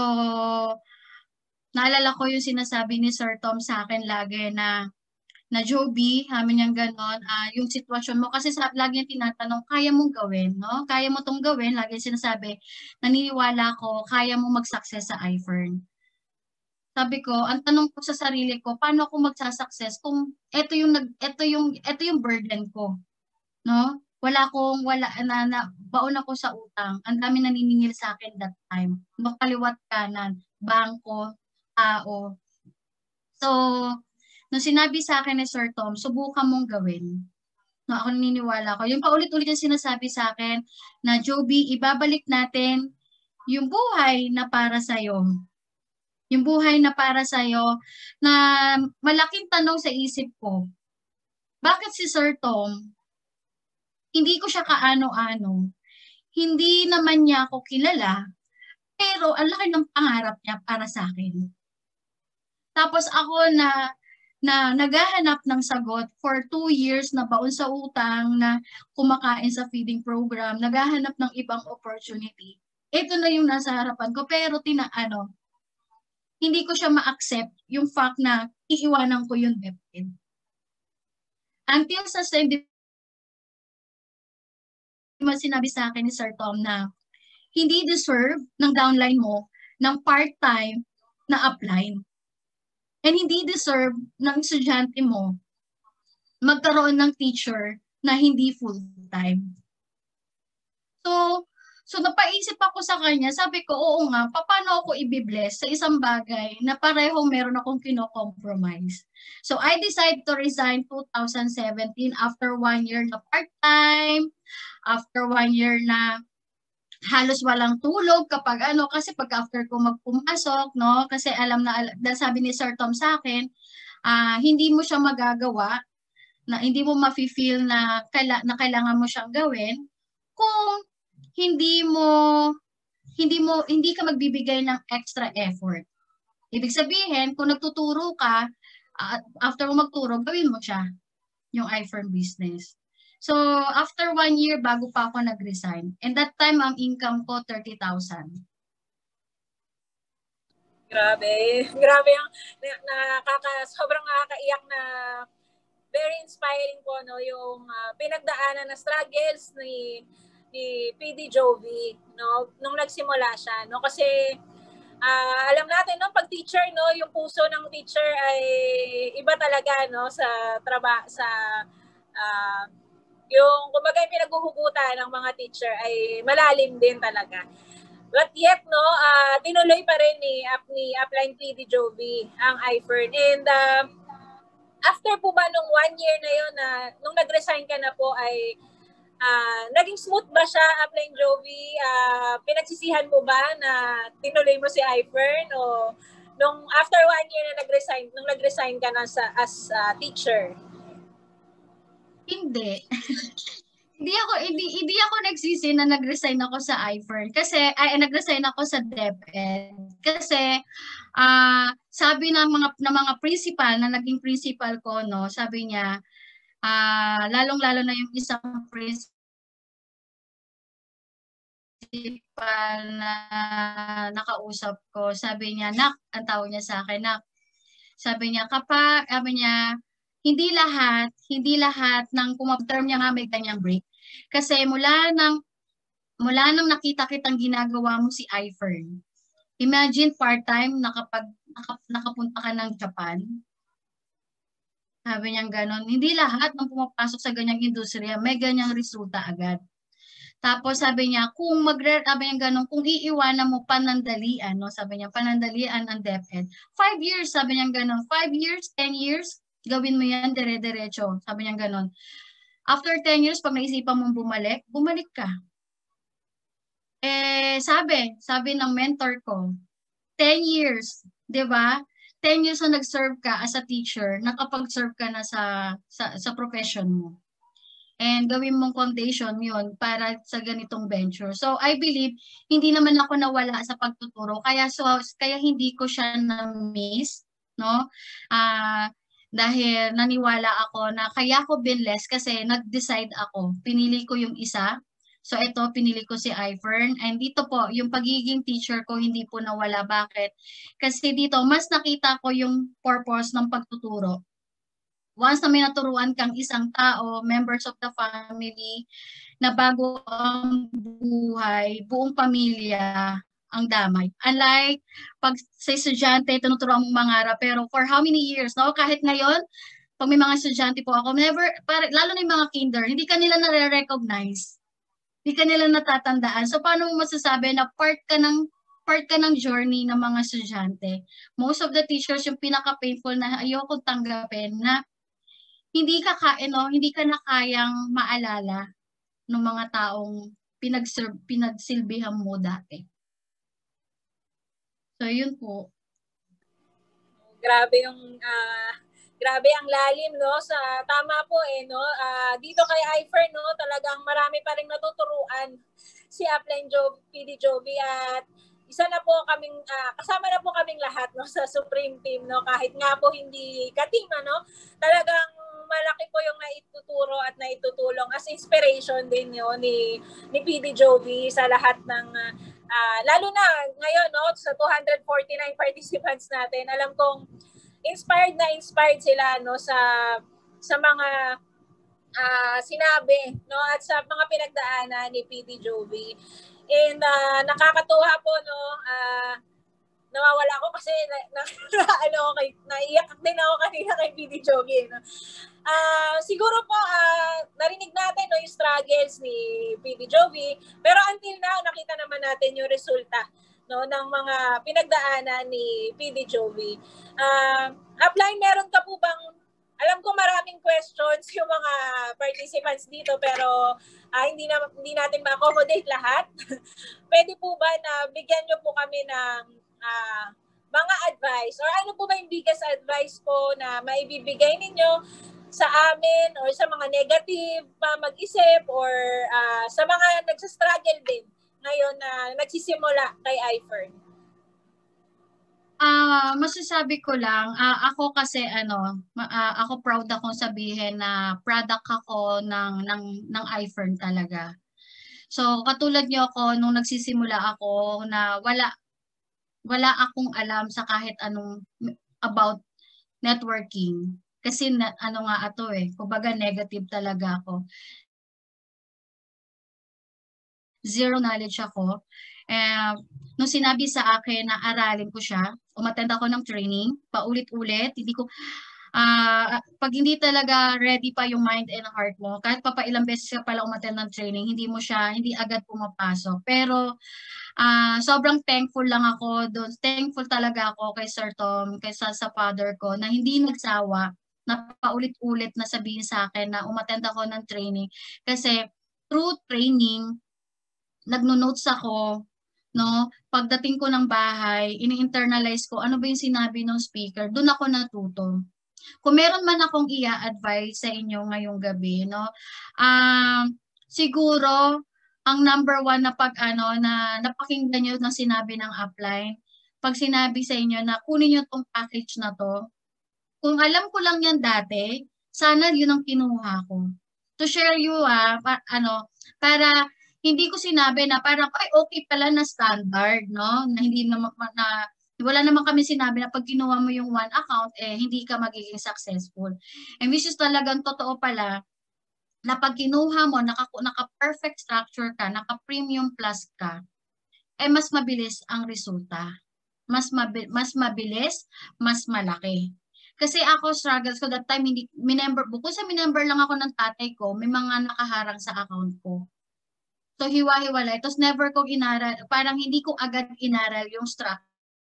naalala ko yung sinasabi ni Sir Tom sa akin lagi na na Joby, amin niyang ganon, uh, yung sitwasyon mo, kasi sa, lagi yung tinatanong, kaya mong gawin, no? Kaya mo tong gawin, lagi sinasabi, naniniwala ko, kaya mo mag-success sa I F E R N. Sabi ko, ang tanong ko sa sarili ko, paano ako magsa-success kung ito yung, nag, ito yung, ito yung burden ko, no? Wala akong, wala, na, na, baon ako sa utang, ang dami naniningil sa akin that time, makaliwat kanan, bangko, tao. So, nung sinabi sa akin ni Sir Tom, subukan mong gawin. No, ako naniniwala ko. Yung paulit-ulit yung sinasabi sa akin na Joby, ibabalik natin yung buhay na para sa'yo. Yung buhay na para sa'yo na malaking tanong sa isip ko. Bakit si Sir Tom, hindi ko siya kaano-ano. Hindi naman niya ako kilala, pero ang laki ng pangarap niya para sa akin. Tapos ako na na naghahanap ng sagot for two years na baon sa utang, na kumakain sa feeding program, naghahanap ng ibang opportunity. Ito na yung nasa harapan ko, pero tinaano, hindi ko siya ma-accept yung fact na iiwanan ko yung DepEd. Until sa same sinabi sa akin ni Sir Tom na hindi deserve ng downline mo ng part-time na upline. And hindi deserve ng estudyante mo magkaroon ng teacher na hindi full-time. So, so napaisip ako sa kanya, sabi ko, oo nga, paano ako i-bless sa isang bagay na pareho meron akong kino-compromise. So, I decided to resign two thousand seventeen after one year na part-time, after one year na halos walang tulog kapag ano, kasi pag after ko magpumasok, no, kasi alam na, dahil sabi ni Sir Tom sa akin, uh, hindi mo siya magagawa, na hindi mo mafe-feel na, kaila, na kailangan mo siyang gawin kung hindi mo, hindi mo, hindi ka magbibigay ng extra effort. Ibig sabihin, kung nagtuturo ka, uh, after mo magturo, gawin mo siya, yung I F E R N business. So, after one year, bago pa ako nag-resign. And that time, ang income ko, thirty thousand. Grabe. Grabe yung nakaka, sobrang nakakaiyak na very inspiring po, no, yung uh, pinagdaanan na struggles ni ni P D Jovi, no, nung nagsimula siya, no, kasi uh, alam natin, no, pag teacher, no, yung puso ng teacher ay iba talaga, no, sa trabaho, sa uh, yung kumbaga yung pinaghuhugutan ng mga teacher ay malalim din talaga. But yet, no, uh, tinuloy pa rin ni, up, ni Upline P D Jovi ang I F E R N. And uh, after po ba nung one year na yun, na uh, nung nag-resign ka na po, ay uh, naging smooth ba siya, Upline Jovi? Uh, pinagsisihan mo ba na tinuloy mo si I F E R N? O nung after one year na nag-resign, nung nag-resign ka na sa, as uh, teacher? Hindi. Hindi ako hindi, hindi ako nagsisi na nag-resign ako sa I F E R N kasi ay nag-resign ako sa DepEd kasi uh, sabi ng mga ng mga principal na naging principal ko, no, sabi niya uh, lalong-lalo na yung isang principal na nakausap ko, sabi niya, nak, ang tawag niya sa akin, nak, sabi niya, kapag, sabi niya, hindi lahat, hindi lahat ng kumapterm niya nga may ganyang break. Kasi mula nang, mula nang nakita kitang ginagawa mo si I F E R N, imagine part-time nakapag, nakap, nakapunta ka ng Japan. Sabi niya gano'n, hindi lahat ng pumapasok sa ganyang industriya may ganyang resulta agad. Tapos sabi niya, kung magre sabi niya ganun, kung iiwanan mo panandalian, no? Sabi niya, panandalian ang DepEd. Five years, sabi niya ganun. Five years, ten years, gawin mo yan dire-diretso. Sabi niya ganun. After ten years, pag naisipan mong bumalik, bumalik ka. Eh, sabi, sabi ng mentor ko, ten years, di ba? ten years na nag-serve ka as a teacher, nakapag-serve ka na sa, sa, sa profession mo. And gawin mong foundation yun para sa ganitong venture. So I believe hindi naman ako nawala sa pagtuturo kaya so kaya hindi ko siya na-miss, no? Ah uh, dahil naniwala ako na kaya ko binless kasi nag-decide ako. Pinili ko yung isa. So ito pinili ko si IFERN and dito po yung pagiging teacher ko hindi po nawala. Bakit? Kasi dito mas nakita ko yung purpose ng pagtuturo. Once na may naturuan kang isang tao, members of the family, na bago ang buhay, buong pamilya ang damay. Unlike pag sa estudyante, tinuturuan mong mangarap, pero for how many years, no? Kahit ngayon, pag may mga estudyante po ako, never, para, lalo na yung mga kinder, hindi ka nila nare-recognize. Hindi ka nila natatandaan. So, paano mo masasabi na part ka ng part ka ng journey ng mga estudyante? Most of the teachers, yung pinaka-painful na ayoko tanggapin na hindi ka kain, no? Hindi ka na kayang maalala ng mga taong pinagsilbihan mo dati. So, yun po. Grabe yung, uh, grabe ang lalim, no? Sa, tama po eh, no? Uh, dito kay IFERN, no? Talagang marami pa rin natuturuan si Upline Jov, P D Jovi at isa na po kaming, uh, kasama na po kaming lahat, no? Sa Supreme Team, no? Kahit nga po hindi ka-team, no? Talagang malaki po yung naituturo at naitutulong as inspiration din yun ni, ni P D Jovi sa lahat ng, uh, lalo na ngayon, no, sa two hundred forty-nine participants natin, alam kong inspired na inspired sila, no, sa, sa mga uh, sinabi, no, at sa mga pinagdaanan ni P D Jovi. And uh, nakakatuwa po, no, uh, nawawala ako kasi na, na, ano, kay, naiyak din ako kanina kay P D Jovi. No? Uh, siguro po, uh, narinig natin no, yung struggles ni P D Jovi, pero until now, nakita naman natin yung resulta no, ng mga pinagdaanan ni P D Jovi. Uh, Upline, meron ka po bang, alam ko maraming questions yung mga participants dito, pero uh, hindi, na, hindi natin ma-accommodate lahat. Pwede po ba na bigyan nyo po kami ng Uh, mga advice or ano po ba yung biggest advice po na maibibigay ninyo sa amin or sa mga negative pa mag-isip or uh, sa mga nagsastruggle din ngayon na nagsisimula kay IFERN? Ah, uh, masasabi ko lang, uh, ako kasi ano, uh, ako proud akong sabihin na product ako ng ng ng IFERN talaga. So katulad niyo ako nung nagsisimula ako na wala wala akong alam sa kahit anong about networking. Kasi na, ano nga ato eh, kumbaga negative talaga ako. Zero knowledge ako. Eh, nung sinabi sa akin na aralin ko siya, umattend ako ng training, paulit-ulit, hindi ko, uh, pag hindi talaga ready pa yung mind and heart mo, kahit pa pa ilang beses ka pala umattend ng training, hindi mo siya, hindi agad pumapasok. Pero, Uh, sobrang thankful lang ako doon. Thankful talaga ako kay Sir Tom, kay sa, sa father ko, na hindi nagsawa, na paulit-ulit na sabihin sa akin na umattend ako ng training. Kasi through training, nagno-notes ako, no? Pagdating ko ng bahay, ini-internalize ko ano ba yung sinabi ng speaker, doon ako natuto. Kung meron man akong i-advise sa inyo ngayong gabi, no? Uh, siguro, ang number one na pag ano na napakinggan nyo ng sinabi ng upline, pag sinabi sa inyo na kunin nyo tong package na to, kung alam ko lang yan dati, sana yun ang kinuha ko. To share you ah, pa, ano, para hindi ko sinabi na parang ay okay pala na standard, no? Na hindi na, na wala naman kami sinabi na pag kinuha mo yung one account, eh hindi ka magiging successful. And which is talagang totoo pala, na pag kinuha mo, naka, naka-perfect structure ka, naka-premium plus ka, eh mas mabilis ang resulta. Mas, mabi, mas mabilis, mas malaki. Kasi ako, struggles ko that time, hindi, minember, bukod sa minember lang ako ng tatay ko, may mga nakaharang sa account ko. So hiwa-hiwalay. Tapos never kong inaral, parang hindi ko agad inaral yung structure.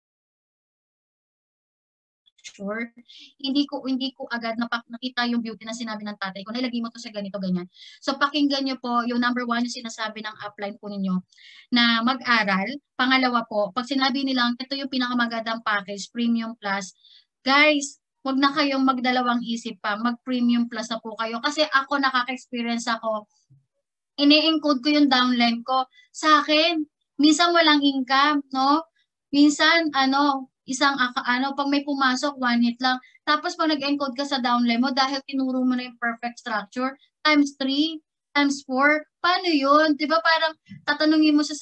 Sure. Hindi ko hindi ko agad napak nakita yung beauty na sinabi ng tatay ko. Nilagay mo to sa ganito ganyan. So pakinggan niyo po yung number one yung sinasabi ng upline po ninyo na mag-aral. Pangalawa po, pag sinabi nilang ito yung pinakamagandang package, Premium Plus. Guys, wag na kayong magdalawang isip pa. Mag-Premium Plus na po kayo kasi ako nakaka-experience ako. Ini-encode ko yung downline ko. Sa akin, minsan walang income, no? Minsan ano, isang ano, pag may pumasok, one hit lang. Tapos pag nag-encode ka sa downline mo, dahil tinuro mo na yung perfect structure, times three, times four, paano yun? Diba parang tatanungin mo sa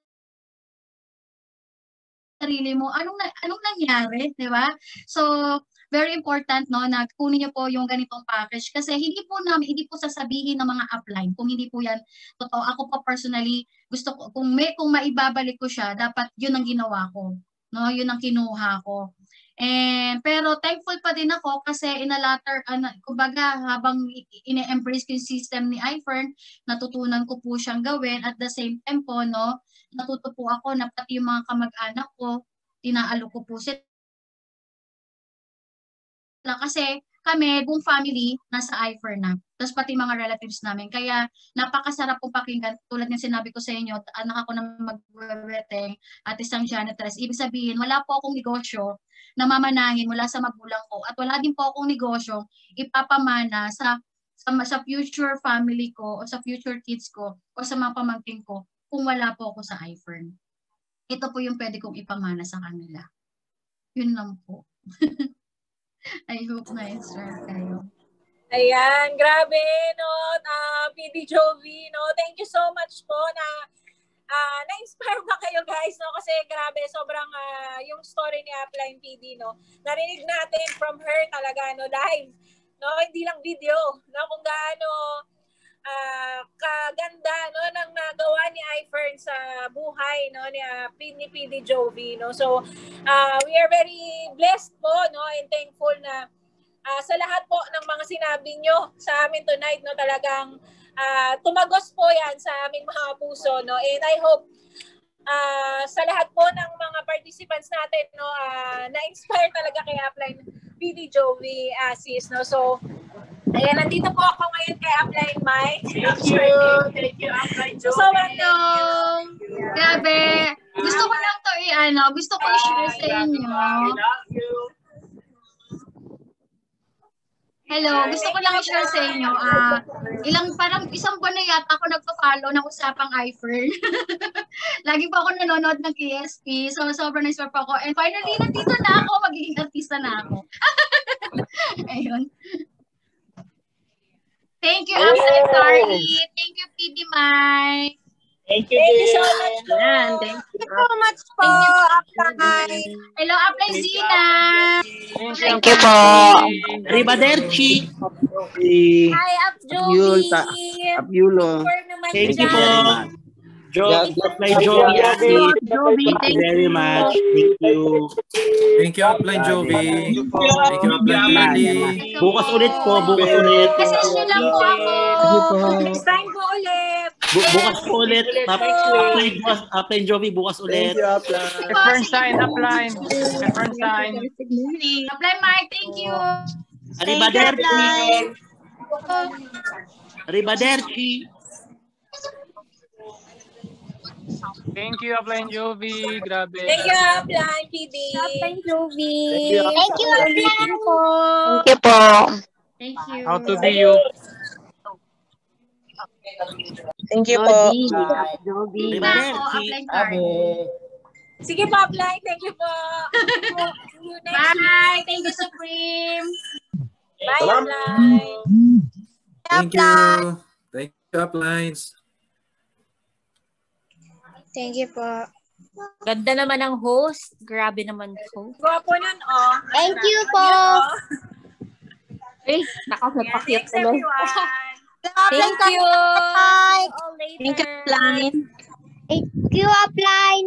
sarili mo, anong, anong nangyari? Diba? So, very important no na kunin niyo po yung ganitong package kasi hindi po namin hindi po sasabihin ng mga upline kung hindi po yan totoo. Ako po personally gusto ko kung may kung maibabalik ko siya, dapat yun ang ginawa ko. No, yun ang kinuha ko. And pero thankful pa din ako kasi in a latter ano, kumbaga habang ine-embrace ko yung system ni IFERN, natutunan ko po siyang gawin at the same time po no, natuto po ako na pati yung mga kamag-anak ko, tinaalo ko po sila kasi kami, buong family, nasa IFERN na. Tapos pati mga relatives namin. Kaya napakasarap po pakinggan. Tulad ng sinabi ko sa inyo, anak ako na mag-weteng at isang janitress. Ibig sabihin, wala po akong negosyo na mamanahin mula sa magulang ko. At wala din po akong negosyo ipapamana sa, sa, sa future family ko o sa future kids ko o sa mga pamangkin ko kung wala po ako sa IFERN. Ito po yung pwede kong ipamana sa kanila. Yun lang po. I hope na-inspire kayo. Ayan, grabe, no? Uh, P D Jovi, no? Thank you so much po na uh, na-inspire ba kayo guys, no? Kasi grabe, sobrang uh, yung story ni Upline P D, no? Narinig natin from her talaga, no? Live, no? Hindi lang video, no? Kung gaano uh, kaganda, no? Nang nagawa ni IFERN sa buhay, no? Ni, uh, ni P D Jovi, no? So, uh, we are very blessed po, no? And thankful na Uh, sa lahat po ng mga sinabi nyo sa amin tonight, no, talagang uh, tumagos po yan sa aming mga puso, no, and I hope uh, sa lahat po ng mga participants natin, no, uh, na-inspire talaga kay Upline P D Jovi, ASIS, no, so ayan, nandito po ako ngayon kay Upline Mike. Thank you, thank you, Upline Jovi. So, hello! Grabe! Gusto ko lang to i-ano, gusto ko i-share sa inyo. I love you. Hello, gusto ko lang i-share sa inyo. Uh, ilang, parang isang buwan na yata ako nagpa-follow ng usapang IFERN. Lagi po ako nanonood ng K S P. So, sobrang na-inspire po ako. And finally, nandito na ako. Magiging artista na ako. Ayun. Thank you, Upline Carly. Thank you, P D Mike. Thank you, thank you so much po. Yan, thank you so much po, Upline. Hello, Upline Zina. Thank you po. Arrivederci. Hi, Upjovi. Abyulo. Thank you po. Jovi, Upline Jovi. Jovi, Thank you very much. Thank you. Thank you, Upline Jovi. Thank you, Upline Carly. Bukas ulit po, bukas ulit. Message niyo lang po ako. Next time po ulit. Bu bukas po ulit. Upline, bukas, Upline Jovi, bukas ulit. Thank you, Upline. IFERN sign, Upline. IFERN sign. Upline Mike, thank you. Arrivederci. Arrivederci. Thank you, Upline Jovi. Grabe. Thank you, Upline P D. Upline Jovi. Thank you, Upline po. Thank you po. Thank you. How to be you. Thank you po. Jovi. Upline Carly. Sige po, Upline. Thank you po. See you next Bye. week. Thank you, Supreme. Bye, Upline. Thank you. Thank you, Uplines. Thank you po. Ganda naman ang host. Grabe naman po. Gwapo nun, oh. Thank you po. Eh, nakakapakyat Thanks, tuloy. everyone. Thank you. Thank you, Upline. Thank you, Upline.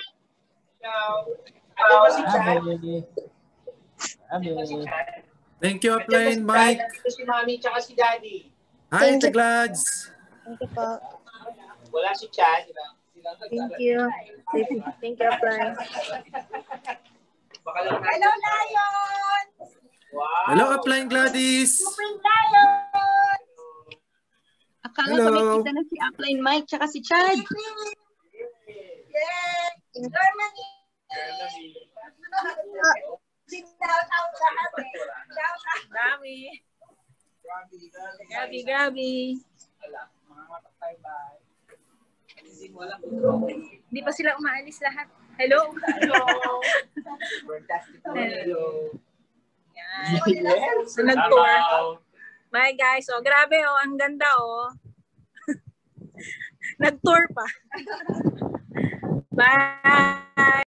Thank you, Upline Mike. Si Mami tsaka si Daddy. Hi, Taglads. Thank you po. Wala si Chad. Thank you. Thank you, Upline. Hello, Lion! Wow. Hello, Upline Gladys. Super Lion! Akala Hello. ko nakita na si Upline Mike tsaka si Chad. Yay! In Germany! Shout out lahat eh. Shout out. Dami. Gabi, gabi. Hindi pa sila umaalis lahat. Hello? Hello. Hello. Yan. So, nag-tour. Bye guys. Oh, grabe oh. Ang ganda oh. Nag-tour pa. Bye.